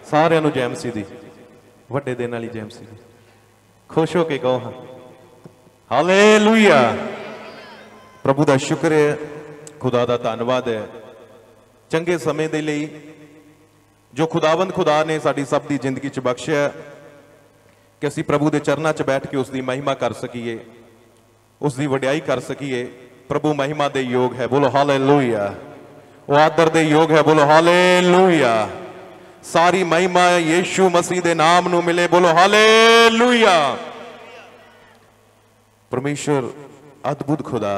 सारिਆਂ ਨੂੰ ਜੈ ਮਸੀਹ ਦੀ ਵੱਡੇ ਦਿਨ ਵਾਲੀ ਜੈ ਮਸੀਹ ਦੀ खुश हो के कहो हाँ हालेलुया। प्रभु का शुक्र है, खुदा का धन्यवाद है चंगे समय के लिए जो खुदावंद खुदा ने साडी सब की जिंदगी च बख्शिया कि असी प्रभु के चरणों च बैठ के उसकी महिमा कर सकीए, उसकी वड्याई कर सकीए। प्रभु महिमा दे योग है, बोलो हालेलुया। वो आदर दे योग है, बोलो हालेलुया। सारी महिमा यीशु मसीह दे नाम नू मिले, बोलो हालेलुया। परमेश्वर अद्भुत खुदा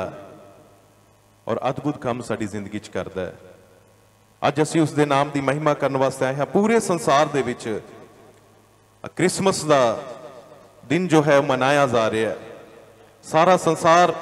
और अद्भुत काम साडी जिंदगी च करदा है। अज असीं उसदे नाम की महिमा करने वास्ते आए हैं। पूरे संसार दे विच क्रिसमस का दिन जो है मनाया जा रहा है। सारा संसार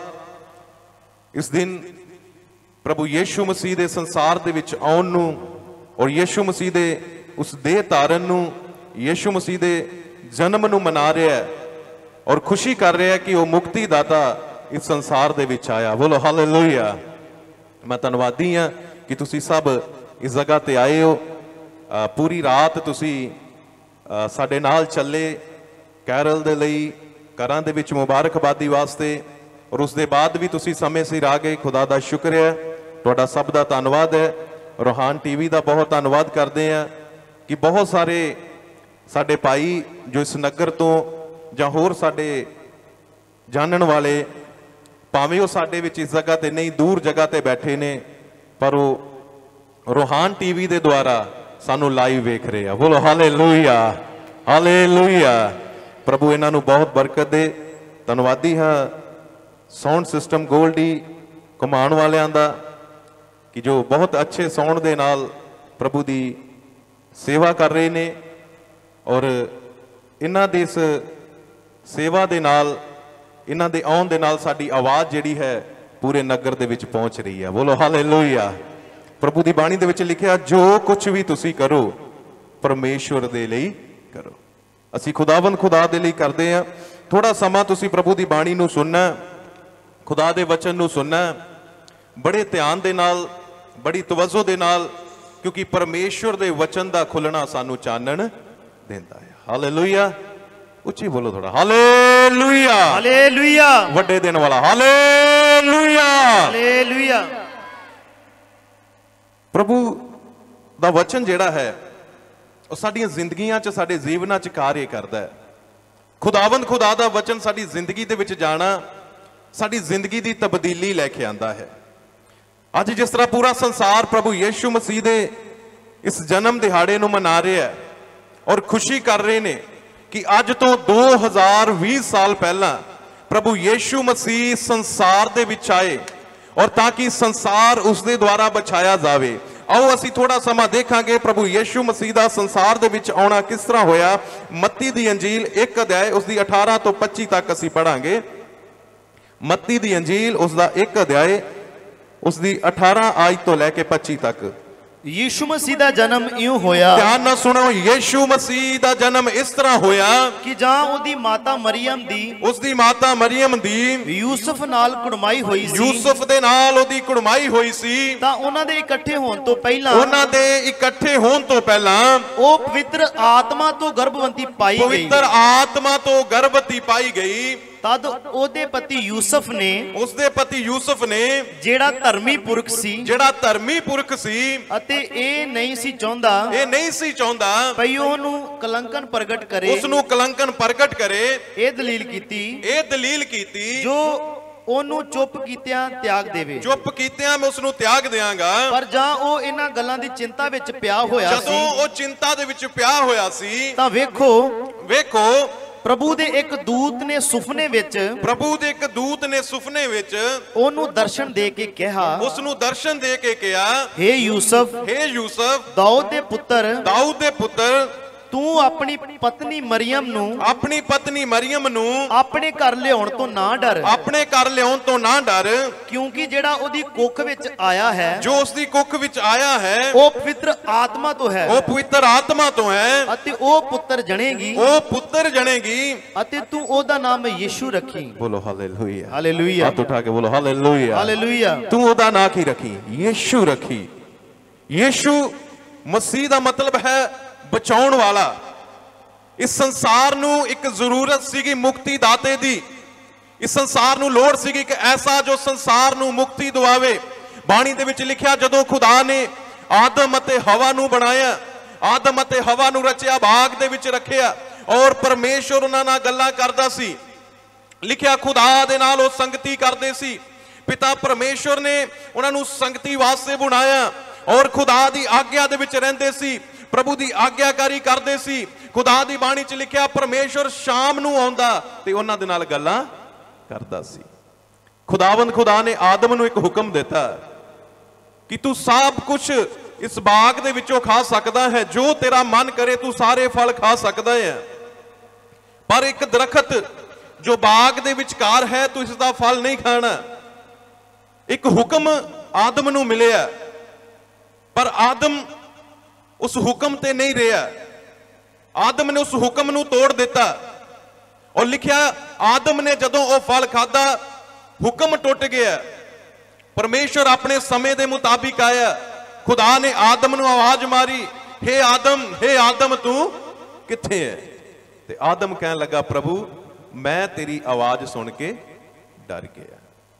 इस दिन प्रभु यीशु मसीह दे संसार दे विच आउण नू और यीशु मसीह दे उस देह धारण नू, यीशु मसीह दे जन्म नू मना रहा है और खुशी कर रहा है कि वह मुक्तिदाता इस संसार दे विच आया। बोलो हालेलुया। मैं धन्नवादी हाँ कि तुसी सब इस जगह ते आए हो। पूरी रात तुसी साडे नाल चले कैरल दे लई, घरां दे विच मुबारकबादी वास्ते, और उसके बाद भी तुसी समय सिर आ गए। खुदा दा शुक्र है, तुहाडा सब दा धन्नवाद है। रोहान टीवी का बहुत धन्नवाद करते हैं कि बहुत सारे साडे भाई जो इस नगर तो जां होर साडे जानन वाले भावें वो साडे विच इस जगह ते नहीं, दूर जगह ते बैठे ने, पर वो रोहान टीवी दे द्वारा सानू लाइव वेख रहे हैं। बोलो हालेलुया हालेलुया। प्रभु इन्हां नू बहुत बरकत दे। धन्नवादी हाँ साउंड सिस्टम गोल्डी घुमाण वालियां दा कि जो बहुत अच्छे साउंड दे नाल प्रभु दी सेवा कर रहे ने, और इन्हां दे इस सेवा दे नाल, इन्हां दे आउण दे नाल साडी आवाज़ जिहड़ी है पूरे नगर दे विच पहुंच रही है। बोलो हालेलुया। प्रभु दी बाणी दे विच लिखिया, जो कुछ भी तुसी करो परमेश्वर दे लई करो। असी खुदावंद खुदा दे लई करदे हां। थोड़ा समा तुसी प्रभु दी बाणी नू सुनना, खुदा दे वचन नू सुनना बड़े ध्यान दे नाल, बड़ी तवज्जो दे नाल, क्योंकि परमेश्वर दे वचन दा खुलना सानू चानण देंदा है। हालेलुया। उच्ची बोलो थोड़ा, हालेलुया हालेलुया। वड्डे दिन वाला हालेलुया हालेलुया। प्रभु दा वचन जिहड़ा है वो साडीआं जिंदगियां च, साडे जीवनां च कार्य करदा है। खुदावंद खुदा दा वचन साडी जिंदगी दे विच जाना साडी जिंदगी दी तब्दीली लैके आंदा है। अज जिस तरह पूरा संसार प्रभु यीशु मसीह दे इस जन्म दिहाड़े नूं मना रहा है और खुशी कर रहे ने कि अज तो 2020 साल पहला प्रभु यीशु मसीह संसार दे विच आए और ताकि संसार उसके द्वारा बचाया जाए। आओ असी थोड़ा समा देखांगे प्रभु यीशु मसीह दा संसार दे विच आउणा किस तरह होया। मत्ती दी अंजील 1 अध्याय उसकी 18 तो 25 तक असी पढ़ांगे। मत्ती दी अंजील उसका 1 अध्याय उसकी 18 आयत तो लैके 25 तक। यीशु मसीह दा जन्म इउं होया, ध्यान ना सुनो, यीशु मसीह दा जन्म इस तरह होया कि जहां उदी माता मरियम दी, उसदी माता मरियम दी यूसुफ नाल कुड़माई होई सी, यूसुफ दे नाल ओदी कुड़माई होई सी, तां उन्हां दे इकट्ठे होण तो पहिला, उन्हां दे इकट्ठे होण तो पहला ओ पवित्र आत्मा तो गर्भवती पाई गई, पवित्र आत्मा तो गर्भवती पाई गई। तद ओदे पति यूसुफ ने, उसदे पति यूसुफ ने जेड़ा धर्मी पुरख सी, जेड़ा धर्मी पुरख सी, अते ए नहीं सी चाहुंदा, ए नहीं सी चाहुंदा भई ओनू कलंकन प्रगट करे, उसनू कलंकन प्रगट करे। ए दलील कीती, ए दलील कीती जो ओनू चुप कीतियां त्याग देवे, चुप कीतियां मैं उसनू त्याग देंगा। पर जां ओ इन्हां गल्लां दी चिंता विच पिया होया सी, जदों ओ चिंता दे विच पिया होया सी, तां वेखो वेखो प्रभु दे एक दूत ने सुपने विच, प्रभु दे एक दूत ने सुपने विच ओनू दर्शन दे के कहा, उसनू दर्शन दे के कहा, हे यूसुफ, हे यूसुफ, दाऊद दे पुत्र, दाऊद दे पुत्र, तू अपनी पत्नी मरियम नू, अपनी पत्नी मरियम नू अपने घर लियाउण तो ना डर, अपने घर लियाउण तो ना डर, क्योंकि जेड़ा ओदी कुख विच आया है, जो उसदी कुख विच आया है, ओ पवित्र आत्मा तो है, वो पवित्र आत्मा तो है, अते ओ पुत्र जणेगी, वो पुत्र जणेगी, अते तू ओदा नाम यीशु रखी। बोलो हालेलुया हालेलुया। हाथ उठा के बोलो हालेलुया हालेलुया। तू ओदा ना की रखी, यीशु रखी। यीशु मसीह दा मतलब है बचाउण वाला। इस संसार नूं एक जरूरत सीगी मुक्ति दाते दी। इस संसार नूं लोड़ सीगी कि ऐसा जो संसार नूं मुक्ति दवावे। बाणी दे विच लिखिया जदों खुदा ने आदम अते हवा नूं बनाया, आदम अते हवा नूं रचिया, बाग दे विच रखिया और परमेश्वर उन्हां नाल गल्लां करदा सी। लिखिया खुदा दे नाल ओह संगति करदे सी। पिता परमेश्वर ने उन्हां नूं संगति वास्ते बुलाया और खुदा दी आग्या दे विच रहिंदे सी, प्रभु दी आग्याकारी करदे सी। खुदा दी बाणी च लिखिया परमेश्वर शाम नूं आउंदा ते उन्हां दे नाल गल्लां करदा सी। खुदावंद खुदा ने आदम नूं एक हुक्म दिता कि तू सब कुछ इस बाग दे विचों खा सकदा है, जो तेरा मन करे तू सारे फल खा सकदा है, पर एक दरखत जो बाग दे विचकार है तू इसदा फल नहीं खाना। एक हुक्म आदम नूं मिलिया, पर आदम उस हुक्म ते नहीं रहा। आदम ने उस हुक्म नूं तोड़ दिता और लिखिया आदम ने जदों वो फल खादा हुक्म टुट गया। परमेश्वर अपने समय के मुताबिक आया। खुदा ने आदम नूं आवाज मारी, हे आदम तू किथे है? ते आदम कहन लगा प्रभु मैं तेरी आवाज सुन के डर गया।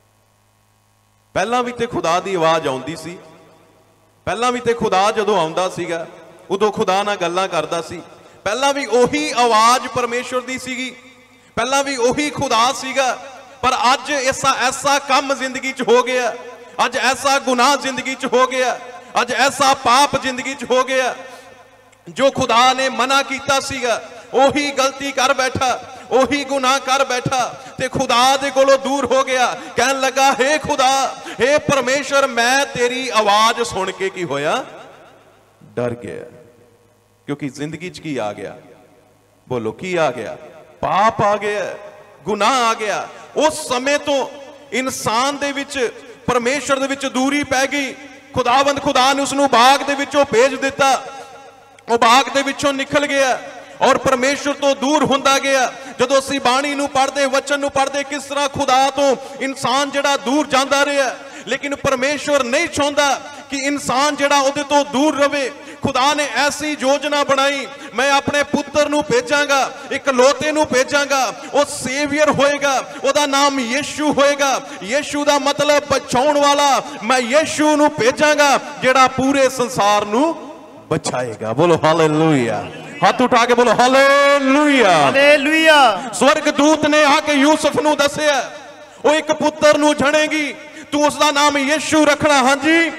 पहला भी ते खुदा दी आवाज आउंदी सी, पहला भी ते खुदा जदों आउंदा सीगा उदों खुदा नाल गल्लां करदा सी। पहला भी ओही आवाज परमेश्वर दी सीगी, पहला भी ओही खुदा सीगा। पर अज ऐसा काम जिंदगी च हो गया, अज ऐसा गुनाह जिंदगी च हो गया, अज ऐसा पाप जिंदगी च हो गया। जो खुदा ने मना कीता सीगा ओही गलती कर बैठा, ओही गुनाह कर बैठा ते खुदा दे कोलों दूर हो गया। कहन लगा हे खुदा, हे परमेश्वर मैं तेरी आवाज सुन के की होया? डर गया। क्योंकि जिंदगी च की आ गया? बोलो की आ गया? पाप आ गया, गुनाह आ गया। उस समय तो इंसान दे विच परमेश्वर दे विच दूरी पै गई। खुदावंद खुदा ने उसनूं बाग दे विचों भेज दिता, वो बाग दे विचों निकल गया और परमेश्वर तो दूर हुंदा गया। जदों असीं बाणी नूं पढ़दे, वचन नूं पढ़दे, किस तरह खुदा तो इंसान जिहड़ा दूर जांदा रहा, लेकिन परमेश्वर नहीं चाहुंदा कि इंसान जिहड़ा उहदे तो दूर रहे। खुदा ने ऐसी योजना बनाई, मैं अपने पुत्र नूं भेजांगा, इकलौते नूं भेजांगा, वो सेवियर होएगा, ओहदा नाम यीशु होएगा। यीशु दा मतलब बचाउण वाला। मैं यीशु नूं भेजांगा जिहड़ा पूरे संसार नूं बचाएगा। बोलो हालेलुया, हाथ उठा के बोलो हालेलुया, हालेलुया। स्वर्गदूत ने आके यूसुफ नूं दसिया वो एक पुत्र नूं जणेगी, तू उसदा नाम यीशु रखना। हां जी,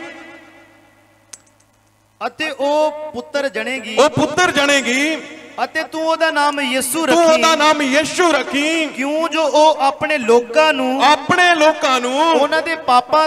अते ओ पुत्र जणेगी, ओ पुत्र जणेगी अते तू ओदा नाम यीशु रखी, तू ओदा नाम यीशु रखी। क्यों जो ओ अपने लोकां नूं उन्हां दे पापां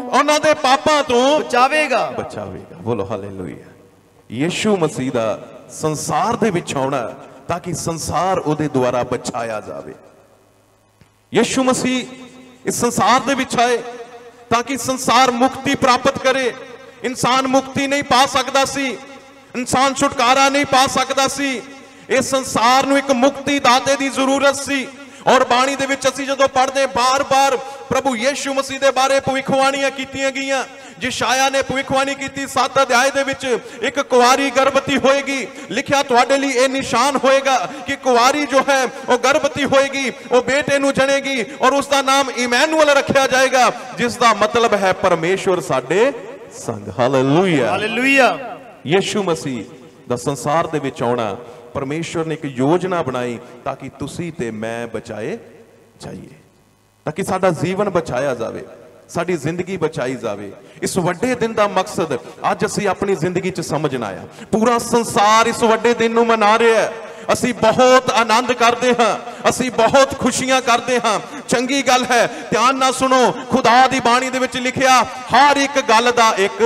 तों बचावेगा। बोलो हालेलुया। यीशु मसीह दा संसार दे विच आउणा ताकि संसार ओदे द्वारा बचाया जावे। यीशु मसीह इस संसार दे विच आए ताकि संसार मुक्ति प्राप्त करे। इंसान मुक्ति नहीं पा सकता सी, इंसान छुटकारा नहीं पा सकता सी। इस संसार नूं एक मुक्ति दाते दी जरूरत सी। और बाणी दे विच असीं जदों पढ़दे बार बार प्रभु यीशु मसीह दे बारे भविष्यवाणियां कीतियां गईयां। यशायाह ने भविष्यवाणी की 7 अध्याय दे विच एक कुआरी गर्भवती होएगी। लिखिया तुहाडे लई यह निशान होएगा कि कुआरी जो है वो गर्भवती होएगी, वो बेटे नूं जणेगी और उसका नाम इमैनुअल रखा जाएगा, जिसका मतलब है परमेश्वर साडे संग। Hallelujah, hallelujah. यीशु मसीह दा संसार दे विच आउणा, परमेश्वर ने एक योजना बनाई ताकि तुसी ते मैं बचाए जाइए, ताकि साडा जीवन बचाया जावे, साडी जिंदगी बचाई जावे। इस वड्डे दिन का मकसद अज असीं अपनी जिंदगी च समझना है। पूरा संसार इस वड्डे दिन नूं मना रहा है। असीं बहुत आनंद करते हाँ, असीं बहुत खुशियां करते हाँ। चंगी गल है, ध्यान ना सुनो। खुदा दी बाणी दे विच लिखिया हर एक गल दा एक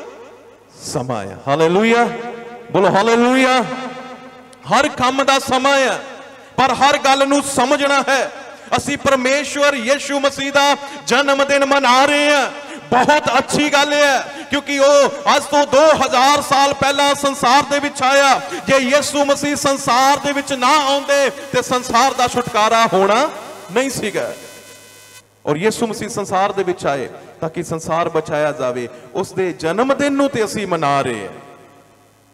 समा है। हालेलुया, बोलो हालेलुया। हर काम दा समा है, पर हर गल नूं समझना है। असीं परमेश्वर यीशु मसीह दा जन्मदिन मना रहे हैं। बहुत अच्छी गल है, क्योंकि वो आज तो 2000 साल पहला संसार दे विच आया। जे यीशु मसीह संसार दे विच ना आउंदे ते संसार दा छुटकारा होना नहीं सीगा। और यीशु मसीह संसार दे विच आए ताकि संसार बचाया जावे। उस दे जन्मदिन नूं ते असीं मना रहे हैं।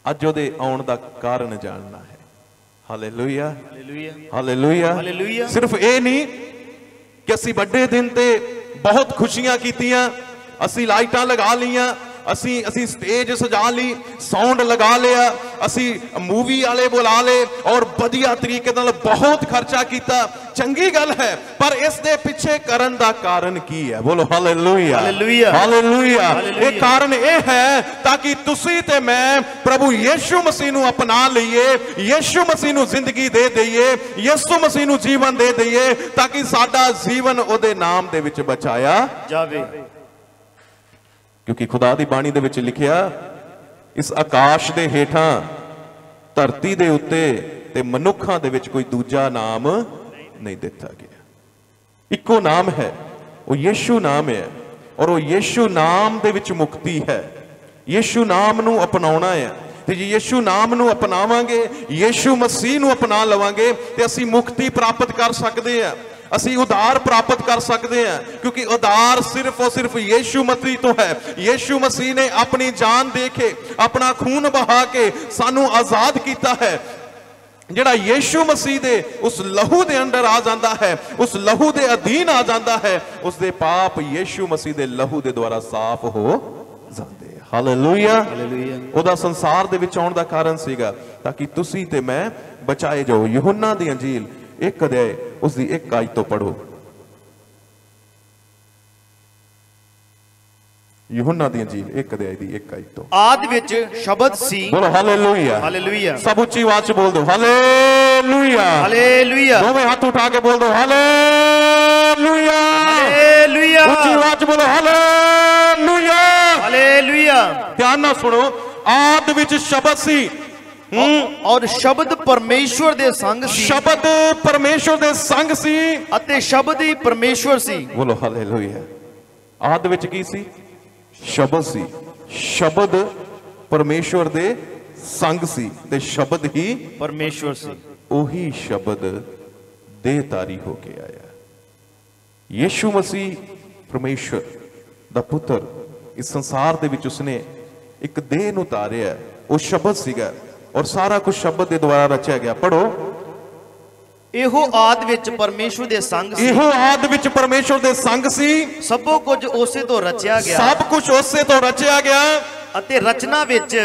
ਅੱਜ ਉਹਦੇ ਆਉਣ ਦਾ ਕਾਰਨ ਜਾਣਨਾ ਹੈ। Hallelujah, hallelujah, hallelujah, hallelujah. ਸਿਰਫ ਇਹ ਨਹੀਂ ਕਿ ਅਸੀਂ ਵੱਡੇ ਦਿਨ ਤੇ ਬਹੁਤ ਖੁਸ਼ੀਆਂ ਕੀਤੀਆਂ, ਅਸੀਂ ਲਾਈਟਾਂ ਲਗਾ ਲੀਆਂ, ਅਸੀਂ ਸਟੇਜ ਸਜਾ ਲਈ, ਸਾਊਂਡ ਲਗਾ ਲਿਆ, ਅਸੀਂ मूवी वाले बुला ले और बढ़िया तरीके नाल बहुत खर्चा किया, चंगी गल है, पर इस दे पीछे करन दा कारण की है? बोलो हालेलुया, हालेलुया, हालेलुया। ये कारण ये है ताकि तुसी ते मैं प्रभु यीशु मसीह नू अपना लईए, यीशु मसीह नू जिंदगी दे दईए, यीशु मसीह नू जीवन दे दईए, ताकि साडा जीवन ओदे नाम दे विच बचाया जावे। क्योंकि खुदा दी बाणी दे विच लिखिया, इस आकाश दे हेठां धरती दे उत्ते ते मनुखां दे विच कोई दूजा नाम नहीं दिता गया। इक्को नाम है, वो यीशु नाम है, और वो यीशु नाम दे विच मुक्ति है। यीशु नाम नू अपनाउणा है, ते जे यीशु नाम नू अपनावांगे, यीशु मसीह नू अपना लवांगे, ते असीं मुक्ति प्राप्त कर सकदे हां, असी उधार प्राप्त कर सकते हैं, क्योंकि उधार सिर्फ और सिर्फ यीशु मसीह तो है। यीशु मसीह ने अपनी जान दे के, अपना खून बहा के सानू आजाद किया है। जिहड़ा यीशु मसीह दे उस लहू दे अंदर आ जाता है, उस लहू दे अधीन आ जाता है, उसदे पाप यीशु मसीह दे लहू दे द्वारा साफ हो जाते हैं। Hallelujah, hallelujah. ओदा संसार दे विच आउण दा कारण सीगा ताकि तुसी ते मैं बचाए जाओ। यूहन्ना दी अंजील 1 अध्याय उसकी 1 आयत तो पढ़ो। यूहन्ना दी अंजील 1 अध्याय दी 1 आयत तो। आदि विच शब्द सी। बोलो हालेलुया, हालेलुया। सब उच्ची आवाज से बोल दो हालेलुया, हालेलुया। दोनों हाथ उठा के बोल दो हालेलुया, हालेलुया। उच्ची आवाज बोलो हालेलुया, हालेलुया। ध्यान ना सुनो, आदि विच शब्द सी, और शब्द परमेश्वर दे संग सी, शब्द परमेश्वर दे संग सी, अते शब्द ही परमेश्वर सी। बोलो हालेलुया। आदि विच की सी? शब्द सी, शब्द परमेश्वर दे संग सी, ते शब्द ही परमेश्वर सी। ओही शब्द देहधारी होके आया। यीशु मसीह परमेश्वर दा पुत्र इस संसार दे विच उसने एक देह नूं उतारिया, वो शब्द सीगा, और सारा कुछ शब्द के द्वारा रचा गया। पढ़ो, एहो आदि विच परमेश्वर दे संग सी, एहो आदि विच परमेश्वर दे संग सी, सबो कुछ उसे तो रचा गया, सब कुछ उसे तो रचा गया, अते रचना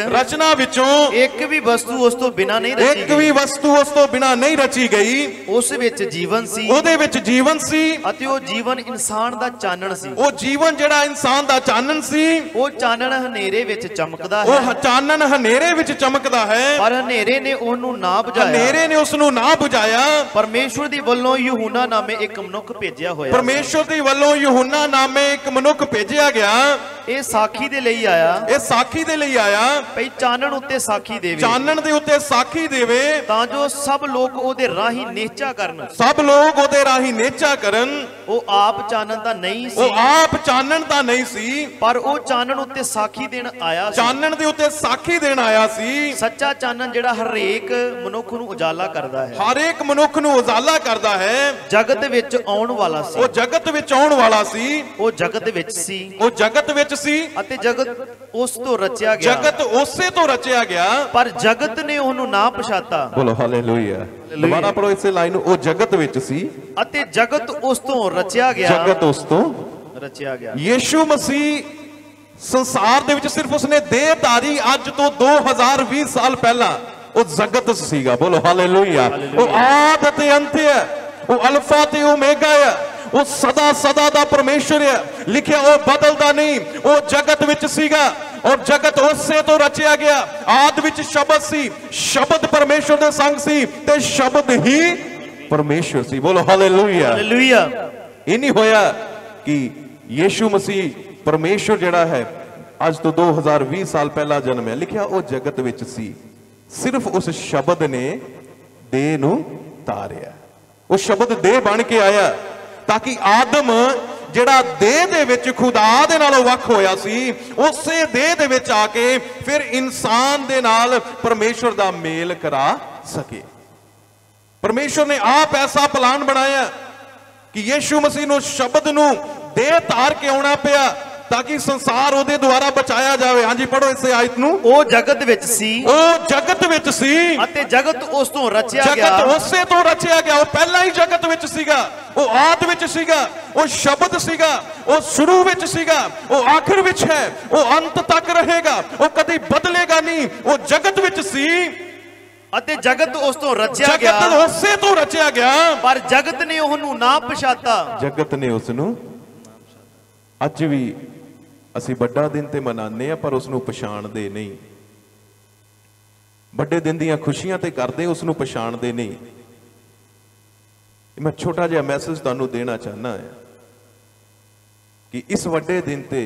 विचों एक भी वस्तु उस तो बिना नहीं रची गई, एक भी वस्तु उस तो बिना नहीं रची गई। उस विच जीवन सी, ओदे विच जीवन सी, अते ओ जीवन इंसान दा चानण सी। ओ जीवन जेड़ा इंसान दा चानण सी, ओ चानण हनेरे विच चमकदा है, ओ चानण हनेरे विच चमकदा है, पर हनेरे ने ओनू ना बुझाया, हनेरे ने उसनू ना बुझाया। परमेश्वर दी वल्लों यूहन्ना नामे एक मनुख भेजिया होया, परमेश्वर दी वल्लों यूहन्ना नामे एक मनुख भेजिया गया। ਇਹ ਸਾਖੀ ਦੇ ਲਈ ਆਇਆ, ਇਹ ਸਾਖੀ ਦੇ ਲਈ ਆਇਆ, ਭਈ ਚਾਨਣ ਉੱਤੇ ਸਾਖੀ ਦੇਵੇ, ਚਾਨਣ ਦੇ ਉੱਤੇ ਸਾਖੀ ਦੇਵੇ, ਤਾਂ ਜੋ ਸਭ ਲੋਕ ਉਹਦੇ ਰਾਹੀਂ ਨੇਚਾ ਕਰਨ, ਸਭ ਲੋਕ ਉਹਦੇ ਰਾਹੀਂ ਨੇਚਾ ਕਰਨ। ਉਹ ਆਪ ਚਾਨਣ ਤਾਂ ਨਹੀਂ ਸੀ, ਉਹ ਆਪ ਚਾਨਣ ਤਾਂ ਨਹੀਂ ਸੀ, ਪਰ ਉਹ ਚਾਨਣ ਉੱਤੇ ਸਾਖੀ ਦੇਣ ਆਇਆ ਸੀ, ਚਾਨਣ ਦੇ ਉੱਤੇ ਸਾਖੀ ਦੇਣ ਆਇਆ ਸੀ। ਸੱਚਾ ਚਾਨਣ ਜਿਹੜਾ ਹਰੇਕ ਮਨੁੱਖ ਨੂੰ ਉਜਾਲਾ ਕਰਦਾ ਹੈ, ਹਰ ਇੱਕ ਮਨੁੱਖ ਨੂੰ ਉਜਾਲਾ ਕਰਦਾ ਹੈ, ਜਗਤ ਵਿੱਚ ਆਉਣ ਵਾਲਾ ਸੀ, ਉਹ ਜਗਤ ਵਿੱਚ ਆਉਣ ਵਾਲਾ ਸੀ, ਉਹ ਜਗਤ ਵਿੱਚ ਸੀ, ਉਹ ਜਗਤ ਵਿੱਚ ਸੀ, ਅਤੇ ਜਗਤ ਉਸ ਤੋਂ ਰਚਿਆ ਗਿਆ, ਜਗਤ ਉਸੇ ਤੋਂ ਰਚਿਆ ਗਿਆ, ਪਰ ਜਗਤ ਨੇ ਉਹਨੂੰ ਨਾ ਪਛਾਤਾ। ਬੋਲੋ ਹਾਲੇਲੂਇਆ। ਦੁਬਾਰਾ ਪੜੋ ਇਸੇ ਲਾਈਨ ਨੂੰ, ਉਹ ਜਗਤ ਵਿੱਚ ਸੀ, ਅਤੇ ਜਗਤ ਉਸ ਤੋਂ ਰਚਿਆ ਗਿਆ, ਜਗਤ ਉਸ ਤੋਂ ਰਚਿਆ ਗਿਆ। ਯੀਸ਼ੂ ਮਸੀਹ ਸੰਸਾਰ ਦੇ ਵਿੱਚ ਸਿਰਫ ਉਸਨੇ ਦੇਹਧਾਰੀ ਅੱਜ ਤੋਂ 2020 ਸਾਲ ਪਹਿਲਾਂ ਉਹ ਜਗਤ ਸੀਗਾ। ਬੋਲੋ ਹਾਲੇਲੂਇਆ। ਉਹ ਆਦ ਤੇ ਅੰਤ ਹੈ, ਉਹ ਅਲਫਾ ਤੇ ਓਮੇਗਾ ਹੈ, ਉਹ ਸਦਾ ਸਦਾ ਦਾ ਪਰਮੇਸ਼ਰ ਹੈ। ਲਿਖਿਆ ਉਹ ਬਦਲਦਾ ਨਹੀਂ, ਉਹ ਜਗਤ ਵਿੱਚ ਸੀਗਾ, और जगत उससे तो रचिया गया। आद विच शब्द सी, शब्द परमेश्वर दे संग सी, ते शब्द ही परमेश्वर सी। बोलो हालेलुया, हालेलुया। ये नहीं होया कि यीशु मसीह परमेश्वर जिहड़ा है आज तो 2020 साल पहला जन्म है। लिखिया वो जगत विच सी, सिर्फ उस शब्द ने देह नूं तारिया, वो शब्द देह बन के आया ताकि आदम ਜਿਹੜਾ ਦੇਹ ਦੇ ਵਿੱਚ ਖੁਦਾ ਦੇ ਨਾਲੋਂ ਵੱਖ ਹੋਇਆ ਸੀ, ਉਸੇ ਦੇਹ ਦੇ ਵਿੱਚ ਆ ਕੇ ਫਿਰ ਇਨਸਾਨ ਦੇ ਨਾਲ ਪਰਮੇਸ਼ਵਰ ਦਾ ਮੇਲ ਕਰਾ ਸਕੇ। ਪਰਮੇਸ਼ਵਰ ਨੇ ਆਪ ਐਸਾ ਪਲਾਨ ਬਣਾਇਆ ਕਿ ਯੀਸ਼ੂ ਮਸੀਹ ਨੂੰ ਸ਼ਬਦ ਨੂੰ ਦੇਹ ਧਾਰ ਕੇ ਆਉਣਾ ਪਿਆ, ताकि संसार ਉਹਦੇ ਦੁਆਰਾ ਬਚਾਇਆ ਜਾਵੇ। ਹਾਂਜੀ ਪੜੋ ਇਸੇ ਆਇਤ ਨੂੰ। ਉਹ ਜਗਤ ਵਿੱਚ ਸੀ, ਉਹ ਜਗਤ ਵਿੱਚ ਸੀ ਅਤੇ ਜਗਤ ਉਸ ਤੋਂ ਰਚਿਆ ਗਿਆ। ਜਗਤ ਉਸੇ ਤੋਂ ਰਚਿਆ ਗਿਆ। ਉਹ ਪਹਿਲਾਂ ਹੀ ਜਗਤ ਵਿੱਚ ਸੀਗਾ, ਉਹ ਆਦ ਵਿੱਚ ਸੀਗਾ, ਉਹ ਸ਼ਬਦ ਸੀਗਾ, ਉਹ ਸ਼ੁਰੂ ਵਿੱਚ ਸੀਗਾ, ਉਹ ਆਖਰ ਵਿੱਚ ਹੈ, ਉਹ ਅੰਤ ਤੱਕ ਰਹੇਗਾ, ਉਹ ਕਦੀ ਬਦਲੇਗਾ ਨਹੀਂ। ਉਹ ਜਗਤ ਵਿੱਚ ਸੀ ਅਤੇ ਜਗਤ ਉਸ ਤੋਂ ਰਚਿਆ ਗਿਆ, ਜਗਤ ਉਸੇ ਤੋਂ ਰਚਿਆ ਗਿਆ, ਪਰ ਜਗਤ ਨੇ ਉਹਨੂੰ ਨਾ ਪਛਾਤਾ। ਜਗਤ ਨੇ ਉਸ ਨੂੰ ਅੱਜ ਵੀ ਅਸੀਂ ਵੱਡਾ ਦਿਨ ਤੇ ਮਨਾਉਂਦੇ ਆ, ਪਰ ਉਸ ਨੂੰ ਪਛਾਣਦੇ ਨਹੀਂ। ਵੱਡੇ ਦਿਨ ਦੀਆਂ ਖੁਸ਼ੀਆਂ ਤੇ ਕਰਦੇ, ਉਸ ਨੂੰ ਪਛਾਣਦੇ ਨਹੀਂ। ਮੈਂ ਛੋਟਾ ਜਿਹਾ ਮੈਸੇਜ ਤੁਹਾਨੂੰ ਦੇਣਾ ਚਾਹਨਾ ਹੈ ਕਿ ਇਸ ਵੱਡੇ ਦਿਨ ਤੇ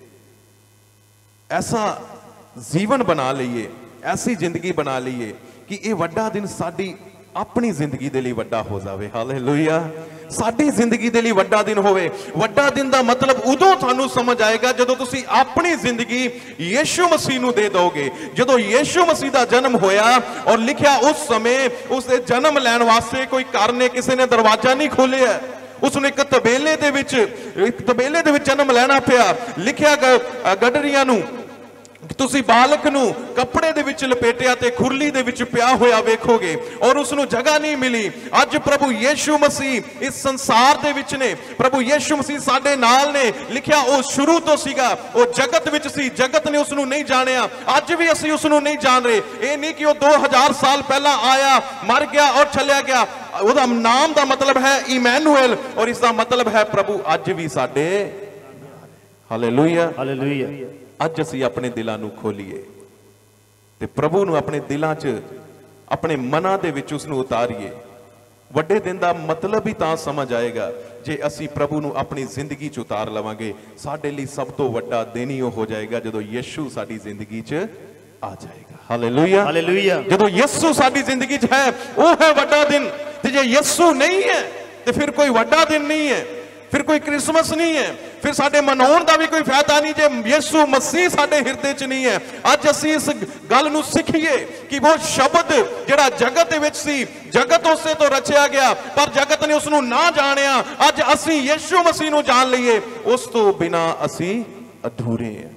ਐਸਾ ਜੀਵਨ ਬਣਾ ਲਈਏ, ਐਸੀ ਜ਼ਿੰਦਗੀ ਬਣਾ ਲਈਏ ਕਿ ਇਹ ਵੱਡਾ ਦਿਨ ਸਾਡੀ ਆਪਣੀ ਜ਼ਿੰਦਗੀ ਦੇ ਲਈ ਵੱਡਾ ਹੋ ਜਾਵੇ। ਹਾਲੇਲੂਇਆ। ਸਾਡੀ ਜ਼ਿੰਦਗੀ ਦੇ ਲਈ ਵੱਡਾ ਦਿਨ ਹੋਵੇ। ਵੱਡਾ ਦਿਨ ਦਾ ਮਤਲਬ ਉਦੋਂ ਤੁਹਾਨੂੰ ਸਮਝ ਆਏਗਾ ਜਦੋਂ ਤੁਸੀਂ ਆਪਣੀ ਜ਼ਿੰਦਗੀ ਯੀਸ਼ੂ ਮਸੀਹ ਨੂੰ ਦੇ ਦੋਗੇ। ਜਦੋਂ ਯੀਸ਼ੂ ਮਸੀਹ ਦਾ ਜਨਮ ਹੋਇਆ ਔਰ ਲਿਖਿਆ ਉਸ ਸਮੇਂ ਉਸ ਦੇ ਜਨਮ ਲੈਣ ਵਾਸਤੇ ਕੋਈ ਘਰ ਨੇ ਕਿਸੇ ਨੇ ਦਰਵਾਜ਼ਾ ਨਹੀਂ ਖੋਲ੍ਹਿਆ, ਉਸ ਨੂੰ ਇੱਕ ਤਬੇਲੇ ਦੇ ਵਿੱਚ ਜਨਮ ਲੈਣਾ ਪਿਆ। ਲਿਖਿਆ ਗਡਰੀਆਂ ਨੂੰ ਤੁਸੀਂ ਬਾਲਕ ਨੂੰ ਕੱਪੜੇ ਦੇ ਵਿੱਚ ਲਪੇਟਿਆ ਤੇ ਖੁਰਲੀ ਦੇ ਵਿੱਚ ਪਿਆ ਹੋਇਆ ਵੇਖੋਗੇ ਔਰ ਉਸ ਨੂੰ ਜਗ੍ਹਾ ਨਹੀਂ ਮਿਲੀ। ਅੱਜ ਪ੍ਰਭੂ ਯੀਸ਼ੂ ਮਸੀਹ ਇਸ ਸੰਸਾਰ ਦੇ ਵਿੱਚ ਨੇ। ਪ੍ਰਭੂ ਯੀਸ਼ੂ ਮਸੀਹ ਸਾਡੇ ਨਾਲ ਨੇ। ਲਿਖਿਆ ਉਹ ਸ਼ੁਰੂ ਤੋਂ ਸੀਗਾ, ਉਹ ਜਗਤ ਵਿੱਚ ਸੀ, ਜਗਤ ਨੇ ਉਸ ਨੂੰ ਨਹੀਂ ਜਾਣਿਆ। ਅੱਜ ਵੀ ਅਸੀਂ ਉਸ ਨੂੰ ਨਹੀਂ ਜਾਣ ਰਹੇ। ਇਹ ਨਹੀਂ ਕਿ ਉਹ 2000 ਸਾਲ ਪਹਿਲਾਂ ਆਇਆ, ਮਰ ਗਿਆ ਔਰ ਚਲਿਆ ਗਿਆ। ਉਹਦਾ ਨਾਮ ਦਾ ਮਤਲਬ ਹੈ ਇਮੈਨੂਅਲ ਔਰ ਇਸ ਦਾ ਮਤਲਬ ਹੈ ਪ੍ਰਭੂ ਅੱਜ ਵੀ ਸਾਡੇ। Hallelujah, hallelujah. ਅੱਜ ਅਸੀਂ ਆਪਣੇ ਦਿਲਾਂ ਨੂੰ ਖੋਲੀਏ ਤੇ ਪ੍ਰਭੂ ਨੂੰ ਆਪਣੇ ਦਿਲਾਂ 'ਚ, ਆਪਣੇ ਮਨਾਂ ਦੇ ਵਿੱਚ ਉਸ ਨੂੰ ਉਤਾਰੀਏ। ਵੱਡੇ ਦਿਨ ਦਾ ਮਤਲਬ ਹੀ ਤਾਂ ਸਮਝ ਆਏਗਾ ਜੇ ਅਸੀਂ ਪ੍ਰਭੂ ਨੂੰ ਆਪਣੀ ਜ਼ਿੰਦਗੀ 'ਚ ਉਤਾਰ ਲਵਾਂਗੇ। ਸਾਡੇ ਲਈ ਸਭ ਤੋਂ ਵੱਡਾ ਦਿਨ ਹੀ ਉਹ ਹੋ ਜਾਏਗਾ ਜਦੋਂ ਯੀਸ਼ੂ ਸਾਡੀ ਜ਼ਿੰਦਗੀ 'ਚ ਆ ਜਾਏਗਾ। Hallelujah, hallelujah. ਜਦੋਂ ਯੀਸ਼ੂ ਸਾਡੀ ਜ਼ਿੰਦਗੀ 'ਚ ਹੈ ਉਹ ਹੈ ਵੱਡਾ ਦਿਨ। ਤੇ ਜੇ ਯੀਸ਼ੂ ਨਹੀਂ ਹੈ ਤੇ ਫਿਰ ਕੋਈ ਵੱਡਾ ਦਿਨ ਨਹੀਂ ਹੈ, ਫਿਰ ਕੋਈ ਕ੍ਰਿਸਮਸ ਨਹੀਂ ਹੈ, ਫਿਰ ਸਾਡੇ ਮਨਾਉਣ ਦਾ ਵੀ ਕੋਈ ਫਾਇਦਾ ਨਹੀਂ ਜੇ ਯੀਸ਼ੂ ਮਸੀਹ ਸਾਡੇ ਹਿਰਦੇ 'ਚ ਨਹੀਂ ਹੈ। ਅੱਜ ਅਸੀਂ ਇਸ ਗੱਲ ਨੂੰ ਸਿੱਖੀਏ ਕਿ ਉਹ ਸ਼ਬਦ ਜਿਹੜਾ ਜਗਤ ਦੇ ਵਿੱਚ ਸੀ, ਜਗਤ ਉਸੇ ਤੋਂ ਰਚਿਆ ਗਿਆ ਪਰ ਜਗਤ ਨੇ ਉਸ ਨੂੰ ਨਾ ਜਾਣਿਆ। ਅੱਜ ਅਸੀਂ ਯੀਸ਼ੂ ਮਸੀਹ ਨੂੰ ਜਾਣ ਲਈਏ, ਉਸ ਤੋਂ ਬਿਨਾ ਅਸੀਂ ਅਧੂਰੇ ਹਾਂ।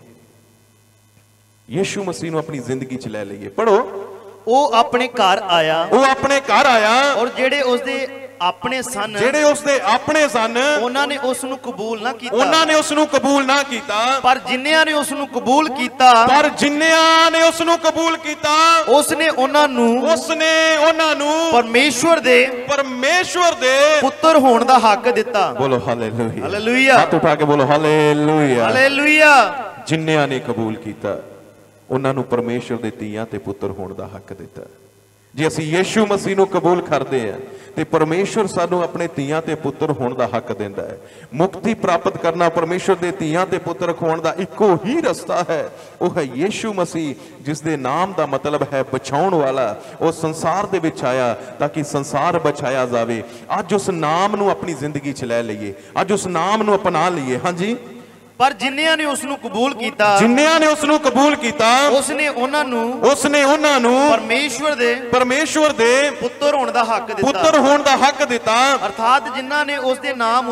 ਯੀਸ਼ੂ ਮਸੀਹ ਨੂੰ ਆਪਣੀ ਜ਼ਿੰਦਗੀ 'ਚ ਲੈ ਲਈਏ। ਪੜੋ, ਉਹ ਆਪਣੇ ਘਰ ਆਇਆ, ਉਹ ਆਪਣੇ ਘਰ ਆਇਆ ਔਰ ਜਿਹੜੇ ਉਸਦੇ ਆਪਣੇ ਸਨ, ਜਿਹੜੇ ਉਸਦੇ ਆਪਣੇ ਸਨ, ਉਹਨਾਂ ਨੇ ਉਸ ਨੂੰ ਕਬੂਲ ਨਾ ਕੀਤਾ, ਉਹਨਾਂ ਨੇ ਉਸ ਨੂੰ ਕਬੂਲ ਨਾ ਕੀਤਾ। ਪਰ ਜਿਨ੍ਹਾਂ ਨੇ ਉਸ ਨੂੰ ਕਬੂਲ ਕੀਤਾ, ਪਰ ਜਿਨ੍ਹਾਂ ਨੇ ਉਸ ਨੂੰ ਕਬੂਲ ਕੀਤਾ, ਉਸਨੇ ਉਹਨਾਂ ਨੂੰ ਪਰਮੇਸ਼ਵਰ ਦੇ ਪੁੱਤਰ ਹੋਣ ਦਾ ਹੱਕ ਦਿੱਤਾ। ਬੋਲੋ ਹਾਲੇਲੂਇਆ, ਹਾਲੇਲੂਇਆ। ਹੱਥ ਉਠਾ ਕੇ ਬੋਲੋ ਹਾਲੇਲੂਇਆ, ਹਾਲੇਲੂਇਆ। ਜਿਨ੍ਹਾਂ ਨੇ ਕਬੂਲ ਕੀਤਾ ਉਹਨਾਂ ਨੂੰ ਪਰਮੇਸ਼ਵਰ ਦੇ ਧੀਆਂ ਤੇ ਪੁੱਤਰ ਹੋਣ ਦਾ ਹੱਕ ਦਿੱਤਾ। ਜੇ ਅਸੀਂ ਯੀਸ਼ੂ ਮਸੀਹ ਨੂੰ ਕਬੂਲ ਕਰਦੇ ਹਾਂ ਤੇ ਪਰਮੇਸ਼ਵਰ ਸਾਨੂੰ ਆਪਣੇ ਧੀਆਂ ਤੇ ਪੁੱਤਰ ਹੋਣ ਦਾ ਹੱਕ ਦਿੰਦਾ ਹੈ। ਮੁਕਤੀ ਪ੍ਰਾਪਤ ਕਰਨਾ ਪਰਮੇਸ਼ਵਰ ਦੇ ਧੀਆਂ ਤੇ ਪੁੱਤਰ ਹੋਣ ਦਾ ਇੱਕੋ ਹੀ ਰਸਤਾ ਹੈ, ਉਹ ਹੈ ਯੀਸ਼ੂ ਮਸੀਹ, ਜਿਸ ਦੇ ਨਾਮ ਦਾ ਮਤਲਬ ਹੈ ਬਚਾਉਣ ਵਾਲਾ। ਉਹ ਸੰਸਾਰ ਦੇ ਵਿੱਚ ਆਇਆ ਤਾਂ ਕਿ ਸੰਸਾਰ ਬਚਾਇਆ ਜਾਵੇ। ਅੱਜ ਉਸ ਨਾਮ ਨੂੰ ਆਪਣੀ ਜ਼ਿੰਦਗੀ 'ਚ ਲੈ ਲਈਏ, ਅੱਜ ਉਸ ਨਾਮ ਨੂੰ ਅਪਣਾ ਲਈਏ। ਹਾਂਜੀ, ਪਰ ਜਿਨ੍ਹਾਂ ਨੇ ਉਸ ਨੂੰ ਕਬੂਲ ਕੀਤਾ, ਜਿਨ੍ਹਾਂ ਨੇ ਉਸ ਨੂੰ ਕਬੂਲ ਕੀਤਾ, ਉਸਨੇ ਉਹਨਾਂ ਨੂੰ ਪਰਮੇਸ਼ਵਰ ਦੇ ਪੁੱਤਰ ਹੋਣ ਦਾ ਹੱਕ ਦਿੱਤਾ। ਅਰਥਾਤ ਜਿਨ੍ਹਾਂ ਨੇ ਉਸ ਦੇ ਨਾਮ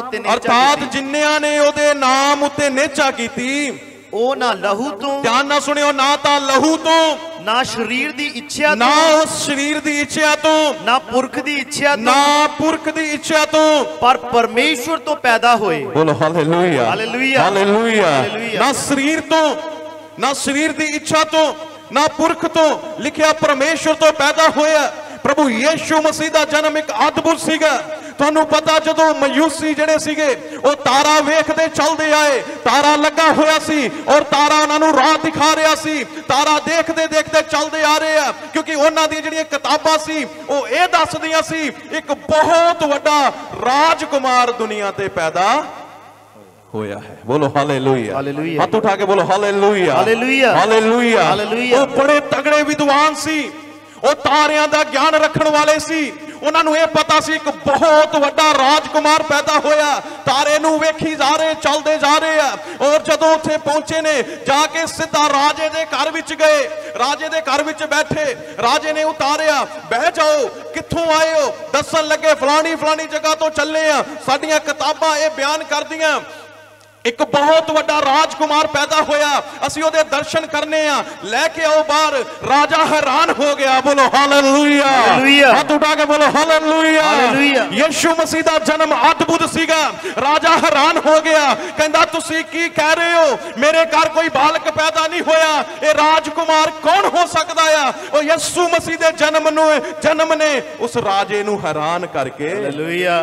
ਉੱਤੇ ਨਿਹਚਾ ਕੀਤੀ, ਉਹ ਨਾ ਲਹੂ ਤੋਂ, ਧਿਆਨ ਨਾਲ ਸੁਣਿਓ, ਨਾ ਤਾਂ ਲਹੂ ਤੋਂ, ਨਾ ਸਰੀਰ ਦੀ ਇੱਛਾ ਤੋਂ, ਨਾ ਉਸ ਸਰੀਰ ਦੀ ਇੱਛਾ ਤੋਂ, ਨਾ ਪੁਰਖ ਦੀ ਇੱਛਾ ਤੋਂ, ਪਰ ਪਰਮੇਸ਼ਵਰ ਤੋਂ ਪੈਦਾ ਹੋਏ। ਬੋਲੋ ਹਾਲੇਲੂਇਆ, ਹਾਲੇਲੂਇਆ, ਹਾਲੇਲੂਇਆ। ਨਾ ਸਰੀਰ ਤੋਂ, ਨਾ ਸਰੀਰ ਦੀ ਇੱਛਾ ਤੋਂ, ਨਾ ਪੁਰਖ ਤੋਂ, ਲਿਖਿਆ ਪਰਮੇਸ਼ਵਰ ਤੋਂ ਪੈਦਾ ਹੋਇਆ। ਪ੍ਰਭੂ ਯੀਸ਼ੂ ਮਸੀਹ ਦਾ ਜਨਮ ਇੱਕ ਅਦਭੁਤ ਸੀਗਾ। ਤੁਹਾਨੂੰ ਪਤਾ ਜਦੋਂ ਮਯੂਸੀ ਜਿਹੜੇ ਸੀਗੇ ਉਹ ਤਾਰਾ ਵੇਖਦੇ ਚੱਲਦੇ ਆਏ, ਤਾਰਾ ਲੱਗਾ ਹੋਇਆ ਸੀ ਔਰ ਤਾਰਾ ਉਹਨਾਂ ਨੂੰ ਰਾਹ ਦਿਖਾ ਰਿਹਾ ਸੀ। ਤਾਰਾ ਦੇਖਦੇ ਦੇਖਦੇ ਚੱਲਦੇ ਆ ਰਹੇ ਆ ਕਿਉਂਕਿ ਉਹਨਾਂ ਦੀਆਂ ਜਿਹੜੀਆਂ ਕਿਤਾਬਾਂ ਸੀ ਉਹ ਇਹ ਦੱਸਦੀਆਂ ਸੀ ਇੱਕ ਬਹੁਤ ਵੱਡਾ ਰਾਜਕੁਮਾਰ ਦੁਨੀਆ ਤੇ ਪੈਦਾ ਹੋਇਆ ਹੈ। ਬੋਲੋ ਹਾਲੇਲੂਇਆ, ਹਾਲੇਲੂਇਆ। ਹੱਥ ਉਠਾ ਕੇ ਬੋਲੋ ਹਾਲੇਲੂਇਆ, ਹਾਲੇਲੂਇਆ, ਹਾਲੇਲੂਇਆ, ਹਾਲੇਲੂਇਆ। ਉਹ ਬੜੇ ਤਗੜੇ ਵਿਦਵਾਨ ਸੀ, ਉਹ ਤਾਰਿਆਂ ਦਾ ਗਿਆਨ ਰੱਖਣ ਵਾਲੇ ਸੀ। ਉਹਨਾਂ ਨੂੰ ਇਹ ਪਤਾ ਸੀ ਇੱਕ ਬਹੁਤ ਵੱਡਾ ਰਾਜਕੁਮਾਰ ਪੈਦਾ ਹੋਇਆ। ਤਾਰੇ ਨੂੰ ਵੇਖੀ ਜਾ ਰਹੇ, ਚੱਲਦੇ ਜਾ ਰਹੇ ਆ ਔਰ ਜਦੋਂ ਉੱਥੇ ਪਹੁੰਚੇ ਨੇ ਜਾ ਕੇ ਸਿੱਧਾ ਰਾਜੇ ਦੇ ਘਰ ਵਿੱਚ ਗਏ। ਰਾਜੇ ਦੇ ਘਰ ਵਿੱਚ ਬੈਠੇ, ਰਾਜੇ ਨੇ ਉਤਾਰਿਆ, ਬਹਿ ਜਾਓ, ਕਿੱਥੋਂ ਆਏ ਹੋ? ਦੱਸਣ ਲੱਗੇ ਫਲਾਣੀ ਫਲਾਣੀ ਜਗ੍ਹਾ ਤੋਂ ਚੱਲੇ ਆ। ਸਾਡੀਆਂ ਕਿਤਾਬਾਂ ਇਹ ਬਿਆਨ ਕਰਦੀਆਂ एक बहुत वड्डा राजकुमार पैदा होया, असी ओदे दर्शन करने आ, लेके आओ बाहर। राजा हैरान हो गया। बोलो हालेलुया, हाथ उठा के बोलो हालेलुया। यीशु मसीह दा जन्म अद्भुत सीगा। राजा हैरान हो गया, कहंदा तुसी की कह रहे हो, मेरे घर कोई बालक पैदा नहीं होया, ये राजकुमार कौन हो सकदा है? ओ यीशु मसीह दे जन्म ने उस राजे नू हैरान करके, हालेलुया,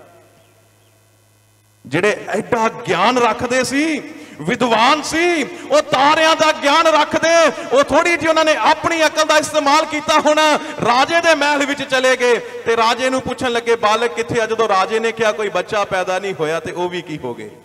ਜਿਹੜੇ ਐਡਾ ਗਿਆਨ ਰੱਖਦੇ ਸੀ, ਵਿਦਵਾਨ ਸੀ, ਉਹ ਤਾਰਿਆਂ ਦਾ ਗਿਆਨ ਰੱਖਦੇ, ਉਹ ਥੋੜੀ ਜਿਹੀ ਉਹਨਾਂ ਨੇ ਆਪਣੀ ਅਕਲ ਦਾ ਇਸਤੇਮਾਲ ਕੀਤਾ ਹੋਣਾ। ਰਾਜੇ ਦੇ ਮਹਿਲ ਵਿੱਚ ਚਲੇ ਗਏ ਤੇ ਰਾਜੇ ਨੂੰ ਪੁੱਛਣ ਲੱਗੇ ਬਾਲਕ ਕਿੱਥੇ ਆ? ਜਦੋਂ ਰਾਜੇ ਨੇ ਕਿਹਾ ਕੋਈ ਬੱਚਾ ਪੈਦਾ ਨਹੀਂ ਹੋਇਆ ਤੇ ਉਹ ਵੀ ਕੀ ਹੋ ਗਏ?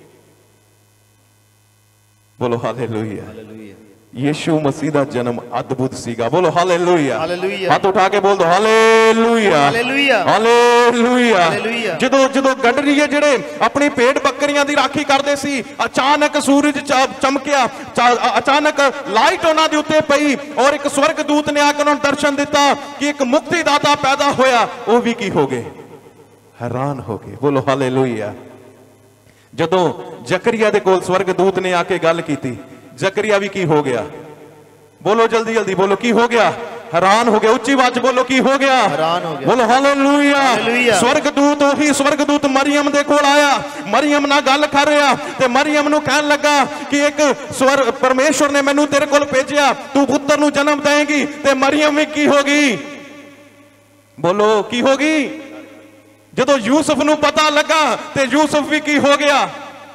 ਬੋਲੋ ਹਾਲੇਲੂਇਆ। यीशु मसीह दा जन्म अद्भुत सीगा। बोलो हालेलुया, हाथ उठा के बोल दो हालेलुया, हालेलुया। जदों गडरिए जेड़े अपनी भेड़ बकरियां दी राखी करदे सी, अचानक सूरज चमकिया, अचानक लाइट उन्हां दे उत्ते पई और एक स्वर्गदूत ने आके उन्हां नूं दर्शन दिता कि एक मुक्तिदाता पैदा होया। वो भी की हो गए? हैरान हो गए। बोलो हालेलुया। जदों जकरिया दे कोल स्वर्गदूत ने आके गल कीती, जकरिया भी की हो गया? बोलो जल्दी जल्दी बोलो, की हो गया? हैरान हो गया। उच्ची आवाज बोलो, की हो गया? हैरान हो गया। बोलो हालेलुया। स्वर्गदूत, ओही स्वर्गदूत मरियम दे कोल आया, मरियम नाल गल कर रहा ते मरियम नूं कहन लगा कि एक परमेश्वर ने मैनू तेरे कोल भेजिया, तू पुत्र नूं जन्म देंगी। ते मरियम भी की होगी? बोलो की होगी? जदों यूसुफ नूं पता लगा ते यूसुफ भी की हो गया?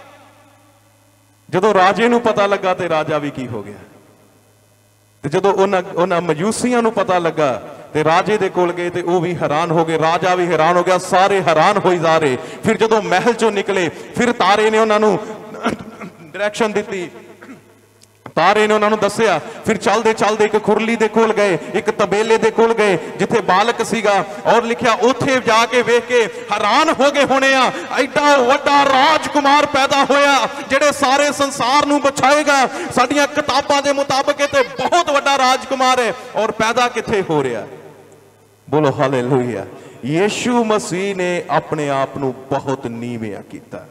जदों राजे नूं पता लगा ते राजा भी की हो गया? ते जदों उन्हां मजूसियां नूं पता लगा ते राजे दे कोल गए ते वो भी हैरान हो गए, राजा भी हैरान हो गया, सारे हैरान हो जा रहे। फिर जदों महल चों निकले, फिर तारे ने उन्हां नूं डायरेक्शन दी, तारे ने उन्होंने दसिया। फिर चलते चलते एक खुरली दे कोल गए, एक तबेले दे कोल गए जिथे बालक सीगा, और लिखिया उथे जाके वेख के हैरान हो गए होने आ, एडा वड्डा राजकुमार पैदा होया जेड़े सारे संसार नूं बचाएगा। साडियां किताबां दे मुताबिक ते बहुत वड्डा राजकुमार है, और पैदा किथे हो रहा? बोलो हालेलुया। यीशु मसीह ने अपने आप नूं बहुत नीवियां कीता।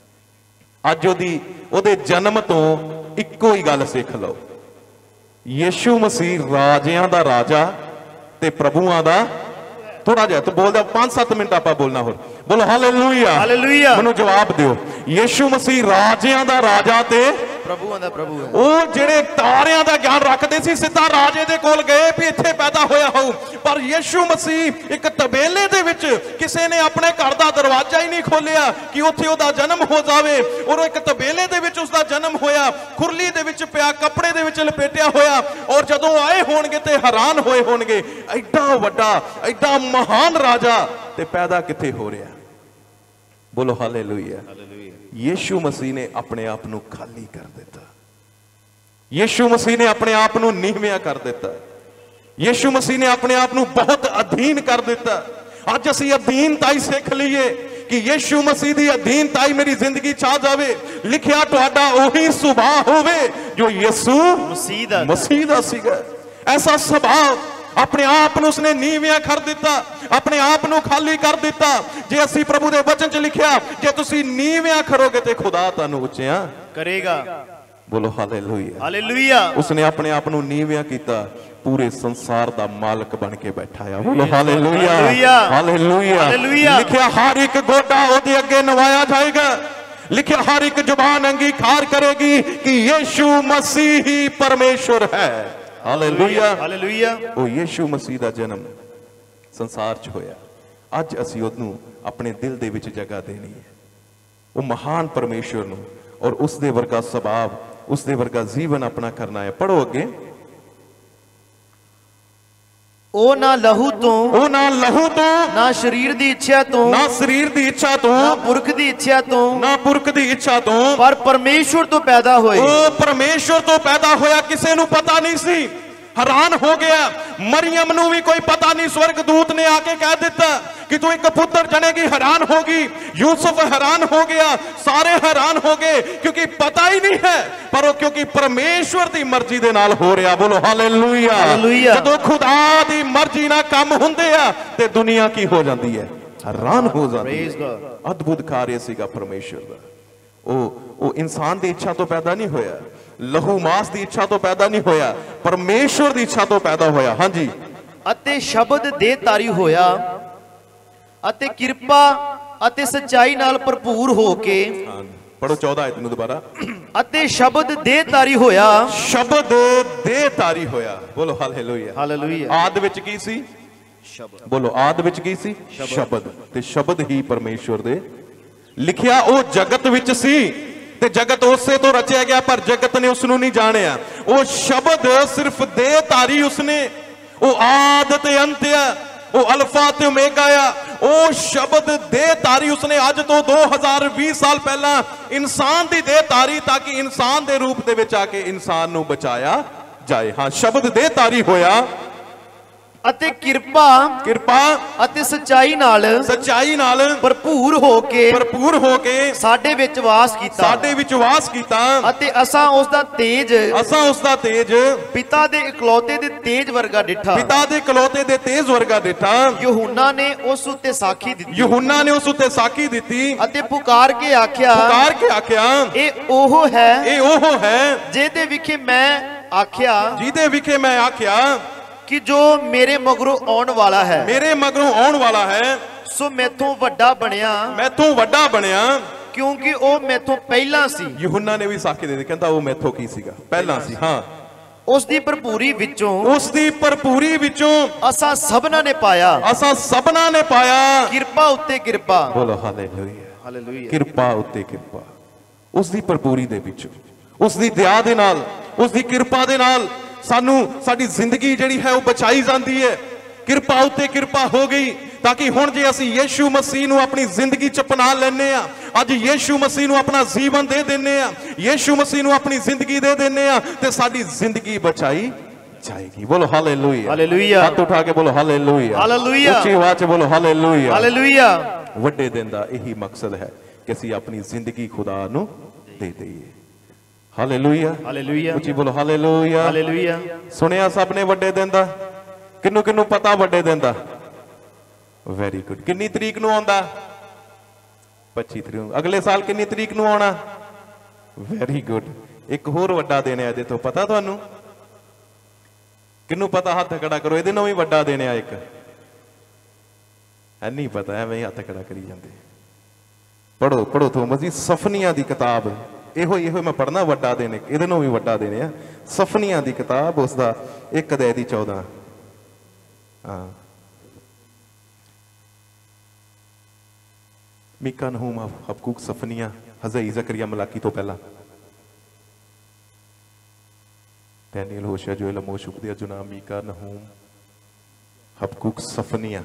अज ओदे जन्म तो इक्को ही गल सीख लो, यीशु मसीह राजियां दा राजा ते प्रभुआं दा, थोड़ा जिहा तो बोल दो, 5-7 मिनट आप बोलना हो। बोलो हालेलुया, हालेलुया। मैनूं जवाब दिओ, यीशु मसीह राजियां दा राजा ते प्रभुआं दा प्रभु है। ਉਹ ਜਿਹੜੇ ਤਾਰਿਆਂ ਦਾ ਗਿਆਨ ਰੱਖਦੇ ਸੀ ਸਿੱਧਾ ਰਾਜੇ ਦੇ ਕੋਲ ਗਏ ਵੀ ਇੱਥੇ ਪੈਦਾ ਹੋਇਆ ਹੋਊ, ਪਰ ਯੀਸ਼ੂ ਮਸੀਹ ਇੱਕ ਤਬੇਲੇ ਦੇ ਵਿੱਚ ਕਿਸੇ ਨੇ ਆਪਣੇ ਘਰ ਦਾ ਦਰਵਾਜ਼ਾ ਹੀ ਨਹੀਂ ਖੋਲਿਆ ਕਿ ਉੱਥੇ ਉਹਦਾ ਜਨਮ ਹੋ ਜਾਵੇ, ਔਰ ਇੱਕ ਤਬੇਲੇ ਦੇ ਵਿੱਚ ਉਸਦਾ ਜਨਮ ਹੋਇਆ, ਖੁਰਲੀ ਦੇ ਵਿੱਚ ਪਿਆ, ਕੱਪੜੇ ਦੇ ਵਿੱਚ ਲਪੇਟਿਆ ਹੋਇਆ, ਔਰ ਜਦੋਂ ਆਏ ਹੋਣਗੇ ਤੇ ਹੈਰਾਨ ਹੋਏ ਹੋਣਗੇ ਐਡਾ ਵੱਡਾ ਐਡਾ ਮਹਾਨ ਰਾਜਾ ਤੇ ਪੈਦਾ ਕਿੱਥੇ ਹੋ ਰਿਹਾ। बोलो हालेलुया। यीशु मसीह ने अपने आप को खाली कर दिता, यीशु मसीह ने अपने आप को नीविया कर दिता, यीशु मसीह ने अपने आप को बहुत अधीन कर दिता। अज असीं अधीनताई सीख लीए कि यीशु मसीह की अधीनताई मेरी जिंदगी च आ जावे। लिखिया तुहाडा ओही सुभाव होवे जो यीशु मसीह दा सीगा। ऐसा सुभाव अपने आप को उसने नीविया कर दिता, अपने आप को खाली कर दिता। जे असी प्रभु दे वचन च लिखिया जे तुसी नीविया करोगे ते खुदा तुहानू उच्चिया करेगा। बोलो हालेलुया, हालेलुया। उसने अपने आप को नीविया कीता, पूरे संसार दा मालिक बन के बैठा है। बोलो हालेलुया, हालेलुया। लिखिया हर एक गोडा ओदे अगे नवाया जाएगा, लिखिया हर एक जुबान अंगीकार करेगी कि यीशु मसीह ही परमेश्वर है। Hallelujah, hallelujah. वो यीशु मसीह दा जन्म संसार च होया, अज असी उहनू अपने दिल दे विच जगह देनी है। वो महान परमेश्वर नू और उस दे वर्गा सुभाव, उस दे वर्गा जीवन अपना करना है। पढ़ो अगे। ओ ना लहू तो, ओ ना लहू तो, ना शरीर दी इच्छा तो, ना शरीर दी इच्छा तो, ना पुरख दी इच्छा तो, ना पुरख दी इच्छा तो, पर परमेश्वर तो पैदा होए। ओ परमेश्वर तो पैदा होया, किसे नू पता नहीं सी। हैरान हो गया, मरियम नू भी कोई पता नहीं, स्वर्गदूत ने आके कह दिता कि तू एक पुत्र जनेगी। हैरान होगी, यूसुफ हैरान हो गया, सारे हैरान हो गए क्योंकि पता ही नहीं है, पर क्योंकि परमेश्वर दी मर्जी दे नाल हो रहा। बोलो हालेलुया, हालेलुया। जदों खुदा दी मर्जी ना काम हुंदे आ ते दुनिया की हो जाती है, हैरान हो जाती है। अद्भुत कार्य सीगा परमेश्वर दा। ਉਹ ਇਨਸਾਨ ਦੀ ਇੱਛਾ ਤੋਂ ਪੈਦਾ ਨਹੀਂ ਹੋਇਆ, ਲਹੂ ਮਾਸ ਦੀ ਇੱਛਾ ਤੋਂ ਪੈਦਾ ਨਹੀਂ ਹੋਇਆ, ਪਰਮੇਸ਼ਵਰ ਦੀ ਇੱਛਾ ਤੋਂ ਪੈਦਾ ਹੋਇਆ। ਹਾਂਜੀ। ਅਤੇ ਸ਼ਬਦ ਦੇਹਧਾਰੀ ਹੋਇਆ ਅਤੇ ਕਿਰਪਾ ਅਤੇ ਸੱਚਾਈ ਨਾਲ ਭਰਪੂਰ ਹੋ ਕੇ। ਪੜੋ 14 ਆਇਤ ਨੂੰ ਦੁਬਾਰਾ। ਅਤੇ ਸ਼ਬਦ ਦੇਹਧਾਰੀ ਹੋਇਆ। ਸ਼ਬਦ ਦੇਹਧਾਰੀ ਹੋਇਆ। ਬੋਲੋ ਹਾਲੇਲੂਇਆ। ਹਾਲੇਲੂਇਆ। ਆਦ ਵਿੱਚ ਕੀ ਸੀ? ਸ਼ਬਦ। ਬੋਲੋ ਆਦ ਵਿੱਚ ਕੀ ਸੀ? ਸ਼ਬਦ। ਤੇ ਸ਼ਬਦ ਹੀ ਪਰਮੇਸ਼ਵਰ ਦੇ ਲਿਖਿਆ ਉਹ ਜਗਤ ਵਿੱਚ ਸੀ ਤੇ ਜਗਤ ਉਸੇ ਤੋਂ ਰਚਿਆ ਗਿਆ, ਪਰ ਜਗਤ ਨੇ ਉਸ ਨੂੰ ਨਹੀਂ ਜਾਣਿਆ। ਉਹ ਸ਼ਬਦ ਸਿਰਫ ਦੇਹਧਾਰੀ ਉਸਨੇ, ਉਹ ਆਦ ਤੇ ਅੰਤ ਆ, ਉਹ ਅਲਫਾ ਤੇ ਓਮੇਗਾ ਆ। ਉਹ ਸ਼ਬਦ ਦੇਹਧਾਰੀ ਉਸਨੇ ਅੱਜ ਤੋਂ 2020 ਸਾਲ ਪਹਿਲਾਂ ਇਨਸਾਨ ਦੀ ਦੇਹਧਾਰੀ, ਤਾਂ ਕਿ ਇਨਸਾਨ ਦੇ ਰੂਪ ਦੇ ਵਿੱਚ ਆ ਕੇ ਇਨਸਾਨ ਨੂੰ ਬਚਾਇਆ ਜਾਏ। ਹਾਂ, ਸ਼ਬਦ ਦੇਹਧਾਰੀ ਹੋਇਆ ਅਤੇ ਕਿਰਪਾ ਅਤੇ ਸੱਚਾਈ ਨਾਲ ਭਰਪੂਰ ਹੋ ਕੇ ਸਾਡੇ ਵਿੱਚ ਵਾਸ ਕੀਤਾ ਅਤੇ ਅਸਾਂ ਉਸ ਦਾ ਤੇਜ ਪਿਤਾ ਦੇ ਇਕਲੌਤੇ ਦੇ ਤੇਜ ਵਰਗਾ ਡਿਠਾ। ਯਹੂਨਾ ਨੇ ਉਸ ਉੱਤੇ ਸਾਖੀ ਦਿੱਤੀ ਅਤੇ ਪੁਕਾਰ ਕੇ ਆਖਿਆ ਇਹ ਉਹ ਹੈ ਜਿਹਦੇ ਵਿਖੇ ਮੈਂ ਆਖਿਆ ਕਿ ਜੋ ਮੇਰੇ ਮਗਰੋਂ ਆਉਣ ਵਾਲਾ ਹੈ ਸੋ ਮੈਥੋਂ ਵੱਡਾ ਬਣਿਆ ਕਿਉਂਕਿ ਉਹ ਮੈਥੋਂ ਪਹਿਲਾਂ ਸੀ। ਯਹੂਨਾ ਨੇ ਵੀ ਸਾਖੀ ਦੇ ਦਿੱਤੀ, ਕਹਿੰਦਾ ਉਹ ਮੈਥੋਂ ਕੀ ਸੀਗਾ? ਪਹਿਲਾਂ ਸੀ। ਹਾਂ। ਉਸ ਦੀ ਭਰਪੂਰੀ ਵਿੱਚੋਂ ਅਸਾਂ ਸਭਨਾਂ ਨੇ ਪਾਇਆ ਕਿਰਪਾ ਉੱਤੇ ਕਿਰਪਾ। ਬੋਲੋ ਹਾਲੇਲੂਇਆ। ਕਿਰਪਾ ਉੱਤੇ ਕਿਰਪਾ। ਉਸ ਦੀ ਭਰਪੂਰੀ ਦੇ ਵਿੱਚ, ਉਸ ਦੀ ਦਇਆ ਦੇ ਨਾਲ, ਉਸ ਦੀ ਕਿਰਪਾ ਦੇ ਨਾਲ ਸਾਨੂੰ ਸਾਡੀ ਜ਼ਿੰਦਗੀ ਜਿਹੜੀ ਹੈ ਉਹ ਬਚਾਈ ਜਾਂਦੀ ਹੈ। ਕਿਰਪਾ ਉੱਤੇ ਕਿਰਪਾ ਹੋ ਗਈ, ਤਾਂ ਕਿ ਹੁਣ ਜੇ ਅਸੀਂ ਯੀਸ਼ੂ ਮਸੀਹ ਨੂੰ ਆਪਣੀ ਜ਼ਿੰਦਗੀ ਚ ਅਪਣਾ ਲੈਨੇ ਆ, ਅੱਜ ਯੀਸ਼ੂ ਮਸੀਹ ਨੂੰ ਆਪਣਾ ਜੀਵਨ ਦੇ ਦਿੰਨੇ ਆ, ਯੀਸ਼ੂ ਮਸੀਹ ਨੂੰ ਆਪਣੀ ਜ਼ਿੰਦਗੀ ਦੇ ਦਿੰਨੇ ਆ, ਤੇ ਸਾਡੀ ਜ਼ਿੰਦਗੀ ਬਚਾਈ ਜਾਏਗੀ। ਬੋਲੋ ਹਾਲੇਲੂਇਆ। ਹਾਲੇਲੂਇਆ। ਹੱਥ ਉਠਾ ਕੇ ਬੋਲੋ ਹਾਲੇਲੂਇਆ। ਹਾਲੇਲੂਇਆ। ਉੱਚੀ ਆਵਾਜ਼ ਚ ਬੋਲੋ ਹਾਲੇਲੂਇਆ। ਹਾਲੇਲੂਇਆ। ਵੱਡੇ ਦਿਨ ਦਾ ਇਹੀ ਮਕਸਦ ਹੈ ਕਿ ਅਸੀਂ ਆਪਣੀ ਜ਼ਿੰਦਗੀ ਖੁਦਾ ਨੂੰ ਦੇ ਦਈਏ। ਹਾਲੇਲੂਇਆ। ਹਾਲੇਲੂਇਆ। ਉੱਚੀ ਬੋਲੋ ਹਾਲੇਲੂਇਆ। ਹਾਲੇਲੂਇਆ। ਸੁਣਿਆ ਸਭ ਨੇ ਵੱਡੇ ਦਿਨ ਦਾ? ਕਿਹਨੂੰ ਪਤਾ ਵੱਡੇ ਦਿਨ ਦਾ? Very good. ਕਿੰਨੀ ਤਰੀਕ ਨੂੰ ਆਉਂਦਾ? 25 ਤਰੀਕ ਨੂੰ। ਅਗਲੇ ਸਾਲ ਕਿੰਨੀ ਤਰੀਕ ਨੂੰ ਆਉਣਾ? Very good. ਇੱਕ ਹੋਰ ਵੱਡਾ ਦਿਨ ਹੈ, ਇਹਦੇ ਤੋਂ ਪਤਾ ਤੁਹਾਨੂੰ? ਕਿਹਨੂੰ ਪਤਾ? ਹੱਥ ਖੜਾ ਕਰੋ। ਇਹਦੇ ਨਾਲ ਵੀ ਵੱਡਾ ਦਿਨ ਹੈ ਇੱਕ। ਹੈ ਨਹੀਂ ਪਤਾ? ਐਵੇਂ ਹੀ ਹੱਥ ਖੜਾ ਕਰੀ ਜਾਂਦੇ। ਪੜੋ ਥੋਮਸ ਦੀ ਸਫਨੀਆਂ ਦੀ ਕਿਤਾਬ। ਇਹੋ ਮੈਂ ਪੜਨਾ। ਵੱਡਾ ਦਿਨ ਇਹਦੇ ਨਾਲ ਵੀ ਵੱਡਾ ਦਿਨ ਆ। ਸਫਨੀਆਂ ਦੀ ਕਿਤਾਬ, ਉਸ ਦਾ 1 ਅਧਿਆਇ ਦੀ 14। ਹਾਂ। ਮੀਕਾ, ਨਹੂਮ, ਹਬਕੂਕ, ਸਫਨੀਆਂ, ਹਜ਼ਈ, ਜ਼ਕਰੀਆ, ਮਲਾਕੀ ਤੋਂ ਪਹਿਲਾਂ ਡੈਨੀਅਲ, ਹੋਸ਼ਿਆ, ਜੋਏਲ, ਆਮੋਸ, ਉਬਦਿਆ, ਜੁਨਾ, ਮੀਕਾ, ਨਹੂਮ, ਹਬਕੂਕ, ਸਫਨੀਆਂ,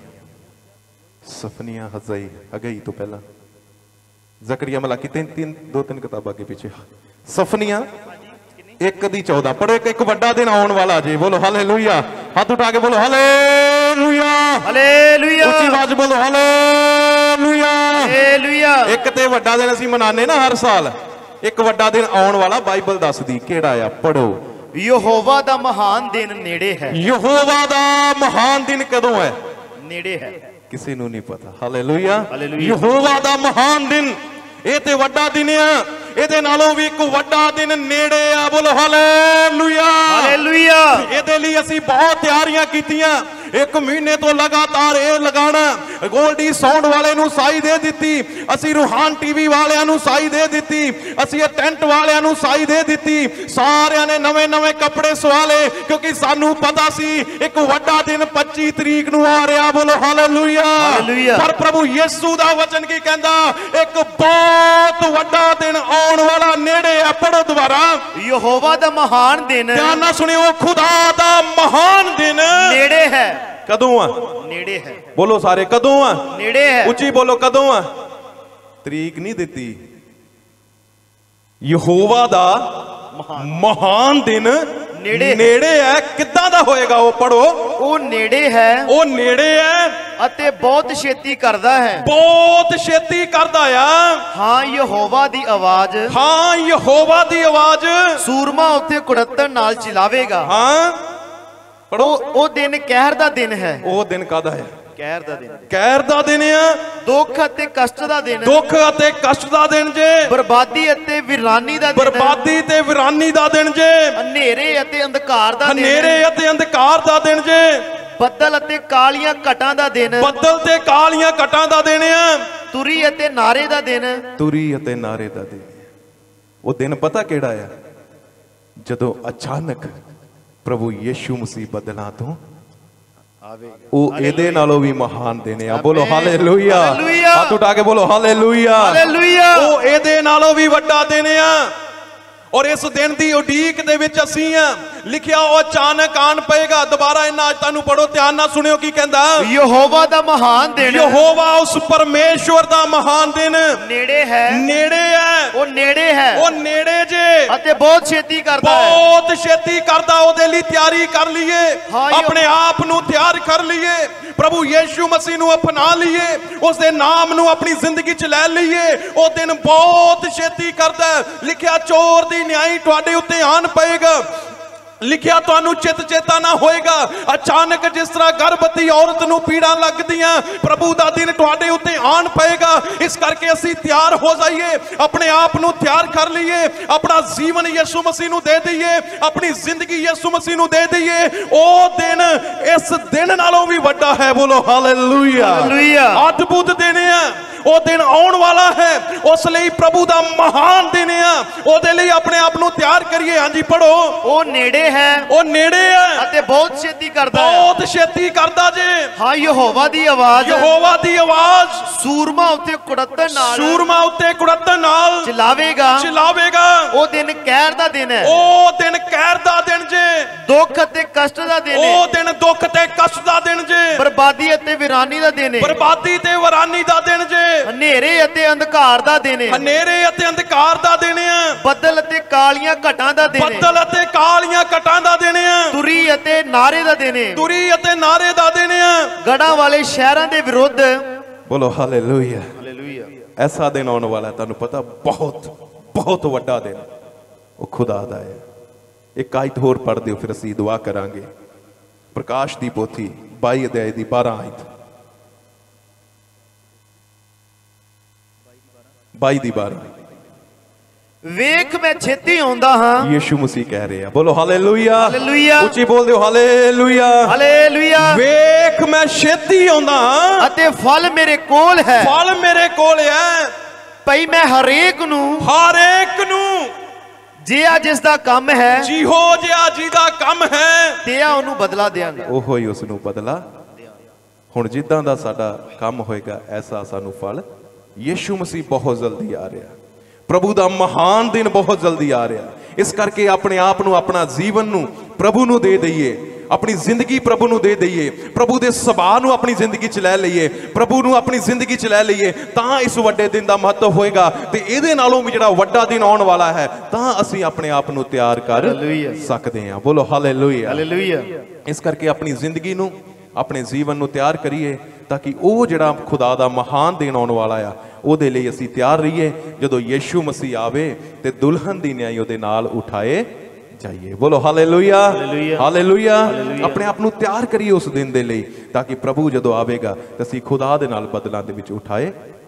ਹਜ਼ਈ, ਹਗਈ ਤੋਂ ਪਹਿਲਾਂ ਜ਼ਕਰੀਆ, ਮਲਾਕੀ, 2-3 ਕਿਤਾਬਾਂ ਅੱਗੇ ਪਿੱਛੇ। ਸਫਨੀਆਂ 1 ਦੀ 14 ਪੜੋ। ਇੱਕ ਵੱਡਾ ਦਿਨ ਆਉਣ ਵਾਲਾ ਜੀ। ਬੋਲੋ ਹਾਲੇਲੂਇਆ। ਹੱਥ ਉਠਾ ਕੇ ਬੋਲੋ ਹਾਲੇਲੂਇਆ। ਹਾਲੇਲੂਇਆ। ਉੱਚੀ ਆਵਾਜ਼ ਬੋਲੋ ਹਾਲੇਲੂਇਆ। ਹਾਲੇਲੂਇਆ। ਇੱਕ ਤੇ ਵੱਡਾ ਦਿਨ ਅਸੀਂ ਮਨਾਉਂਦੇ ਨਾ ਹਰ ਸਾਲ, ਇੱਕ ਵੱਡਾ ਦਿਨ ਆਉਣ ਵਾਲਾ ਬਾਈਬਲ ਦੱਸਦੀ। ਕਿਹੜਾ ਆ? ਪੜੋ। ਯਹੋਵਾ ਦਾ ਮਹਾਨ ਦਿਨ ਨੇੜੇ ਹੈ। ਯਹੋਵਾ ਦਾ ਮਹਾਨ ਦਿਨ ਕਦੋਂ ਹੈ? ਨੇੜੇ ਹੈ। ਕਿਸੇ ਨੂੰ ਨਹੀਂ ਪਤਾ। ਹਾਲੇਲੂਇਆ। ਯਹੋਵਾ ਦਾ ਮਹਾਨ ਦਿਨ, ਇਹ ਤੇ ਵੱਡਾ ਦਿਨ ਆ। ਇਹਦੇ ਨਾਲੋਂ ਵੀ ਇੱਕ ਵੱਡਾ ਦਿਨ ਨੇੜੇ ਆ। ਬੋਲੋ ਹਾਲੇਲੂਇਆ। ਹਾਲੇਲੂਇਆ। ਇਹਦੇ ਲਈ ਅਸੀਂ ਬਹੁਤ ਤਿਆਰੀਆਂ ਕੀਤੀਆਂ। 1 ਮਹੀਨੇ ਤੋਂ ਲਗਾਤਾਰ ਇਹ ਲਗਾਣਾ। ਗੋਲਡੀ ਸਾਊਂਡ ਵਾਲੇ ਨੂੰ ਸਾਈ ਦੇ ਦਿੱਤੀ, ਅਸੀਂ ਰੂਹਾਨ ਟੀਵੀ ਵਾਲਿਆਂ ਨੂੰ ਸਾਈ ਦੇ ਦਿੱਤੀ, ਅਸੀਂ ਇਹ ਟੈਂਟ ਵਾਲਿਆਂ ਨੂੰ ਸਾਈ ਦੇ ਦਿੱਤੀ। ਸਾਰਿਆਂ ਨੇ ਨਵੇਂ ਕੱਪੜੇ ਸਵਾ ਲਏ, ਕਿਉਂਕਿ ਸਾਨੂੰ ਪਤਾ ਸੀ ਇੱਕ ਵੱਡਾ ਦਿਨ 25 ਤਰੀਕ ਨੂੰ ਆ ਰਿਹਾ। ਬੋਲੋ ਹਾਲੇਲੂਇਆ। ਪਰ ਪ੍ਰਭੂ ਯਿਸੂ ਦਾ ਵਚਨ ਕੀ ਕਹਿੰਦਾ? ਇੱਕ ਬਹੁਤ ਵੱਡਾ ਦਿਨ ਆਉਣ ਵਾਲਾ ਨੇੜੇ ਆ। ਪੜੋ ਦੁਬਾਰਾ। ਯਹੋਵਾ ਦਾ ਮਹਾਨ ਦਿਨ, ਧਿਆਨ ਨਾਲ ਸੁਣਿਓ, ਖੁਦਾ ਦਾ ਮਹਾਨ ਦਿਨ ਨੇੜੇ ਹੈ। ਕਦੋਂ ਆ? ਨੇੜੇ ਹੈ। ਬੋਲੋ ਸਾਰੇ, ਕਦੋਂ ਆ? ਨੇੜੇ ਹੈ। ਉੱਚੀ ਬੋਲੋ, ਕਦੋਂ ਆ? ਤਰੀਕ ਨਹੀਂ ਦਿੱਤੀ। ਯਹੋਵਾ ਦਾ ਮਹਾਨ ਦਿਨ ਨੇੜੇ ਹੈ। ਕਿੱਦਾਂ ਦਾ ਹੋਏਗਾ ਉਹ? ਪੜੋ। ਉਹ ਨੇੜੇ ਹੈ। ਉਹ ਨੇੜੇ ਹੈ ਅਤੇ ਬਹੁਤ ਛੇਤੀ ਕਰਦਾ ਹੈ। ਬਹੁਤ ਛੇਤੀ ਕਰਦਾ ਆ। ਹਾਂ, ਯਹੋਵਾ ਦੀ ਆਵਾਜ਼। ਹਾਂ, ਯਹੋਵਾ ਦੀ ਆਵਾਜ਼। ਸੂਰਮਾ ਉੱਤੇ ਕੁੜੱਤਣ ਨਾਲ ਚਲਾਵੇਗਾ। ਹਾਂ। ਪੜੋ। ਉਹ ਦਿਨ ਕਹਿਰ ਦਾ ਦਿਨ ਹੈ। ਉਹ ਦਿਨ ਕਾਹਦਾ ਹੈ? ਕਹਿਰ ਦਾ ਦਿਨ, ਕਹਿਰ ਦਾ ਦਿਨ ਆ, ਦੁੱਖ ਅਤੇ ਕਸ਼ਟ ਦਾ ਦਿਨ, ਦੁੱਖ ਅਤੇ ਕਸ਼ਟ ਦਾ ਦਿਨ ਜੇ, ਬਰਬਾਦੀ ਅਤੇ ਵਿਰਾਨੀ ਦਾ ਦਿਨ, ਬਰਬਾਦੀ ਤੇ ਵਿਰਾਨੀ ਦਾ ਦਿਨ ਜੇ, ਹਨੇਰੇ ਅਤੇ ਅੰਧਕਾਰ ਦਾ ਦਿਨ, ਹਨੇਰੇ ਅਤੇ ਅੰਧਕਾਰ ਦਾ ਦਿਨ ਜੇ, ਬੱਦਲ ਅਤੇ ਕਾਲੀਆਂ ਘਟਾਂ ਦਾ ਦਿਨ, ਬੱਦਲ ਤੇ ਕਾਲੀਆਂ ਘਟਾਂ ਦਾ ਦਿਨ ਆ, ਤੁਰੀ ਅਤੇ ਨਾਰੇ ਦਾ ਦਿਨ, ਤੁਰੀ ਅਤੇ ਨਾਰੇ ਦਾ ਦਿਨ। ਉਹ ਦਿਨ ਪਤਾ ਕਿਹੜਾ ਆ? ਜਦੋਂ ਅਚਾਨਕ ਪ੍ਰਭੂ ਯਿਸੂ ਮਸੀਹ ਬੱਦਲਾਂ ਤੋਂ ਆਵੇਗਾ। ਉਹ ਇਹਦੇ ਨਾਲੋਂ ਵੀ ਮਹਾਨ ਦਿਨ ਆ। ਬੋਲੋ ਹਾਲੇਲੂਇਆ, ਹੱਥ ਉਠਾ ਕੇ ਬੋਲੋ ਹਾਲੇਲੂਇਆ, ਹਾਲੇਲੂਇਆ। ਉਹ ਇਹਦੇ ਨਾਲੋਂ ਵੀ ਵੱਡਾ ਦਿਨ ਆ। ਔਰ ਇਸ ਦਿਨ ਦੀ ਉਡੀਕ ਦੇ ਵਿੱਚ ਅਸੀਂ ਆ। ਲਿਖਿਆ ਉਹ ਅਚਾਨਕ ਆਣ ਪਏਗਾ। ਦੁਬਾਰਾ ਇਹਨਾਂ ਅੱਜ ਤੁਹਾਨੂੰ ਪੜੋ, ਧਿਆਨ ਨਾਲ ਸੁਣਿਓ ਕੀ ਕਹਿੰਦਾ। ਯਹੋਵਾ ਦਾ ਮਹਾਨ ਦਿਨ, ਯਹੋਵਾ ਉਸ ਪਰਮੇਸ਼ਵਰ ਦਾ ਮਹਾਨ ਦਿਨ ਨੇੜੇ ਹੈ, ਨੇੜੇ ਹੈ, ਉਹ ਨੇੜੇ ਹੈ, ਉਹ ਨੇੜੇ ਜੇ, ਅਤੇ ਬਹੁਤ ਛੇਤੀ ਕਰਦਾ ਹੈ, ਬਹੁਤ ਛੇਤੀ ਕਰਦਾ। ਉਹਦੇ ਲਈ ਤਿਆਰੀ ਕਰ ਲਈਏ, ਆਪਣੇ ਆਪ ਨੂੰ ਤਿਆਰ ਕਰ ਲਈਏ, ਪ੍ਰਭੂ ਯਿਸੂ ਮਸੀਹ ਨੂੰ ਅਪਣਾ ਲਈਏ, ਉਸ ਦੇ ਨਾਮ ਨੂੰ ਆਪਣੀ ਜ਼ਿੰਦਗੀ 'ਚ ਲੈ ਲਈਏ। ਉਹ ਦਿਨ ਬਹੁਤ ਛੇਤੀ ਕਰਦਾ। ਲਿਖਿਆ ਚੋਰ ਦੀ ਨਿਆਈ ਤੁਹਾਡੇ ਉੱਤੇ ਆਣ ਪਏਗਾ। ਲਿਖਿਆ ਤੁਹਾਨੂੰ ਚਿਤ ਚੇਤਾ ਨਾ ਹੋਏਗਾ। ਅਚਾਨਕ ਜਿਸ ਤਰ੍ਹਾਂ ਗਰਭਵਤੀ ਔਰਤ ਨੂੰ ਪੀੜਾਂ ਲੱਗਦੀਆਂ, ਪ੍ਰਭੂ ਦਾ ਦਿਨ ਤੁਹਾਡੇ ਉੱਤੇ ਆਣ ਪਏਗਾ। ਇਸ ਕਰਕੇ ਅਸੀਂ ਤਿਆਰ ਹੋ ਜਾਈਏ, ਆਪਣੇ ਆਪ ਨੂੰ ਤਿਆਰ ਕਰ ਲਈਏ, ਆਪਣਾ ਜੀਵਨ ਯਿਸੂ ਮਸੀਹ ਨੂੰ ਦੇ ਦਈਏ, ਆਪਣੀ ਜ਼ਿੰਦਗੀ ਯਿਸੂ ਮਸੀਹ ਨੂੰ ਦੇ ਦਈਏ। ਉਹ ਦਿਨ ਇਸ ਦਿਨ ਨਾਲੋਂ ਵੀ ਵੱਡਾ ਹੈ। ਬੋਲੋ ਹਾਲੇਲੂਇਆ, ਅਦਭੁਤ ਦਿਨ ਹੈ। ਉਹ ਦਿਨ ਆਉਣ ਵਾਲਾ ਹੈ, ਉਸ ਲਈ ਪ੍ਰਭੂ ਦਾ ਮਹਾਨ ਦਿਨ ਆ। ਉਹਦੇ ਲਈ ਆਪਣੇ ਆਪ ਨੂੰ ਤਿਆਰ ਕਰੀਏ। ਹਾਂਜੀ ਪੜੋ। ਉਹ ਨੇੜੇ ਹੈ, ਉਹ ਨੇੜੇ ਹੈ, ਅਤੇ ਬਹੁਤ ਛੇਤੀ ਕਰਦਾ, ਬਹੁਤ ਛੇਤੀ ਕਰਦਾ ਜੇ। ਹਾਂ, ਯਹੋਵਾ ਦੀ ਆਵਾਜ਼, ਯਹੋਵਾ ਦੀ ਆਵਾਜ਼ ਸੂਰਮਾ ਉੱਤੇ ਕੁੜੱਤਣ ਨਾਲ, ਸੂਰਮਾ ਉੱਤੇ ਕੁੜੱਤਣ ਨਾਲ ਚਲਾਵੇਗਾ, ਚਲਾਵੇਗਾ। ਉਹ ਦਿਨ ਕਹਿਰ ਦਾ ਦਿਨ ਹੈ, ਉਹ ਦਿਨ ਕਹਿਰ ਦਾ ਦਿਨ ਜੇ, ਦੁੱਖ ਅਤੇ ਕਸ਼ਟ ਦਾ ਦਿਨ ਹੈ, ਉਹ ਦਿਨ ਦੁੱਖ ਤੇ ਕਸ਼ਟ ਦਾ ਦਿਨ ਜੇ, ਬਰਬਾਦੀ ਅਤੇ ਵਿਰਾਨੀ ਦਾ ਦਿਨ ਹੈ, ਬਰਬਾਦੀ ਤੇ ਵਿਰਾਨੀ ਦਾ ਦਿਨ ਜੇ, ਹਨੇਰੇ ਅਤੇ ਅੰਧਕਾਰ ਦਾ ਦਿਨ ਹੈ, ਹਨੇਰੇ ਅਤੇ ਅੰਧਕਾਰ ਦਾ ਦਿਨ ਹੈ, ਬੱਦਲ ਅਤੇ ਕਾਲੀਆਂ ਘਟਾਂ ਦਾ ਦਿਨ ਹੈ, ਬੱਦਲ ਅਤੇ ਕਾਲੀਆਂ ਘਟਾਂ ਦਾ ਦਿਨ ਹੈ, ਤੁਰੀ ਅਤੇ ਨਾਰੇ ਦਾ ਦਿਨ ਹੈ, ਤੁਰੀ ਅਤੇ ਨਾਰੇ ਦਾ ਦਿਨ ਹੈ, ਗੜਾਂ ਵਾਲੇ ਸ਼ਹਿਰਾਂ ਦੇ ਵਿਰੁੱਧ। ਬੋਲੋ ਹਾਲੇਲੂਇਆ, ਹਾਲੇਲੂਇਆ। ਐਸਾ ਦਿਨ ਆਉਣ ਵਾਲਾ, ਤੁਹਾਨੂੰ ਪਤਾ, ਬਹੁਤ ਬਹੁਤ ਵੱਡਾ ਦਿਨ ਉਹ ਖੁਦਾ ਦਾ ਹੈ। ਇੱਕ ਆਇਤ ਹੋਰ ਪੜ੍ਹ ਦਿਓ, ਫਿਰ ਅਸੀਂ ਦੁਆ ਕਰਾਂਗੇ। ਪ੍ਰਕਾਸ਼ ਦੀ ਪੋਥੀ 22 ਅਧਿਆਇ ਦੀ 12 ਆਇਤ, 22 ਦੀ 12। ਵੇਖ ਮੈਂ ਛੇਤੀ ਆਉਂਦਾ ਹਾਂ, ਯਿਸੂ ਮਸੀਹ ਕਹਿ ਰਹੇ ਆ। ਬੋਲੋ ਹਾਲੇਲੂਇਆ, ਹਾਲੇਲੂਇਆ, ਉੱਚੀ ਬੋਲ ਦਿਓ ਹਾਲੇਲੂਇਆ, ਹਾਲੇਲੂਇਆ। ਵੇਖ ਮੈਂ ਛੇਤੀ ਆਉਂਦਾ ਹਾਂ, ਅਤੇ ਫਲ ਮੇਰੇ ਕੋਲ ਹੈ, ਫਲ ਮੇਰੇ ਕੋਲ ਹੈ, ਭਈ ਮੈਂ ਹਰੇਕ ਨੂੰ ਜਿਹਾ ਜਿਸ ਦਾ ਕੰਮ ਹੈ, ਜਿਹੋ ਜਿਹਾ ਜਿਹਦਾ ਕੰਮ ਹੈ, ਤੇ ਉਹਨੂੰ ਬਦਲਾ ਦਿਆਂਗਾ। ਉਹੋ ਹੀ ਉਸ ਨੂੰ ਬਦਲਾ। ਹੁਣ ਜਿੱਦਾਂ ਦਾ ਸਾਡਾ ਕੰਮ ਹੋਏਗਾ, ਐਸਾ ਸਾਨੂੰ ਫਲ। ਯਿਸੂ ਮਸੀਹ ਬਹੁਤ ਜਲਦੀ ਆ ਰਿਹਾ, ਪ੍ਰਭੂ ਦਾ ਮਹਾਨ ਦਿਨ ਬਹੁਤ ਜਲਦੀ ਆ ਰਿਹਾ। ਇਸ ਕਰਕੇ ਆਪਣੇ ਆਪ ਨੂੰ, ਆਪਣਾ ਜੀਵਨ ਨੂੰ ਪ੍ਰਭੂ ਨੂੰ ਦੇ ਦਈਏ, ਆਪਣੀ ਜ਼ਿੰਦਗੀ ਪ੍ਰਭੂ ਨੂੰ ਦੇ ਦਈਏ, ਪ੍ਰਭੂ ਦੇ ਸੁਭਾਅ ਨੂੰ ਆਪਣੀ ਜ਼ਿੰਦਗੀ 'ਚ ਲੈ ਲਈਏ, ਪ੍ਰਭੂ ਨੂੰ ਆਪਣੀ ਜ਼ਿੰਦਗੀ 'ਚ ਲੈ ਲਈਏ, ਤਾਂ ਇਸ ਵੱਡੇ ਦਿਨ ਦਾ ਮਹੱਤਵ ਹੋਏਗਾ। ਤੇ ਇਹਦੇ ਨਾਲੋਂ ਵੀ ਜਿਹੜਾ ਵੱਡਾ ਦਿਨ ਆਉਣ ਵਾਲਾ ਹੈ, ਤਾਂ ਅਸੀਂ ਆਪਣੇ ਆਪ ਨੂੰ ਤਿਆਰ ਕਰ ਸਕਦੇ ਹਾਂ। ਬੋਲੋ ਹਾਲੇਲੂਇਆ, ਹਾਲੇਲੂਇਆ। ਇਸ ਕਰਕੇ ਆਪਣੀ ਜ਼ਿੰਦਗੀ ਨੂੰ, ਆਪਣੇ ਜੀਵਨ ਨੂੰ ਤਿਆਰ ਕਰੀਏ, ਤਾਂ ਕਿ ਉਹ ਜਿਹੜਾ ਖੁਦਾ ਦਾ ਮਹਾਨ ਦਿਨ ਆਉਣ ਵਾਲਾ ਆ, ਉਹਦੇ ਲਈ ਅਸੀਂ ਤਿਆਰ ਰਹੀਏ। ਜਦੋਂ ਯਿਸੂ ਮਸੀਹ ਆਵੇ ਤੇ ਦੁਲਹਨ ਦੀ ਨਿਆਈ ਉਹਦੇ ਨਾਲ ਉਠਾਏ ਜਾਈਏ। ਬੋਲੋ ਹਾਲੇਲੂਇਆ, ਹਾਲੇਲੂਇਆ। ਆਪਣੇ ਆਪ ਨੂੰ ਤਿਆਰ ਕਰੀਏ ਉਸ ਦਿਨ ਦੇ ਲਈ, ਤਾਂ ਕਿ ਪ੍ਰਭੂ ਜਦੋਂ ਆਵੇਗਾ ਤਾਂ ਅਸੀਂ ਖੁਦਾ ਦੇ ਨਾਲ ਬਦਲਾਂ ਦੇ ਵਿੱਚ ਉਠਾਏ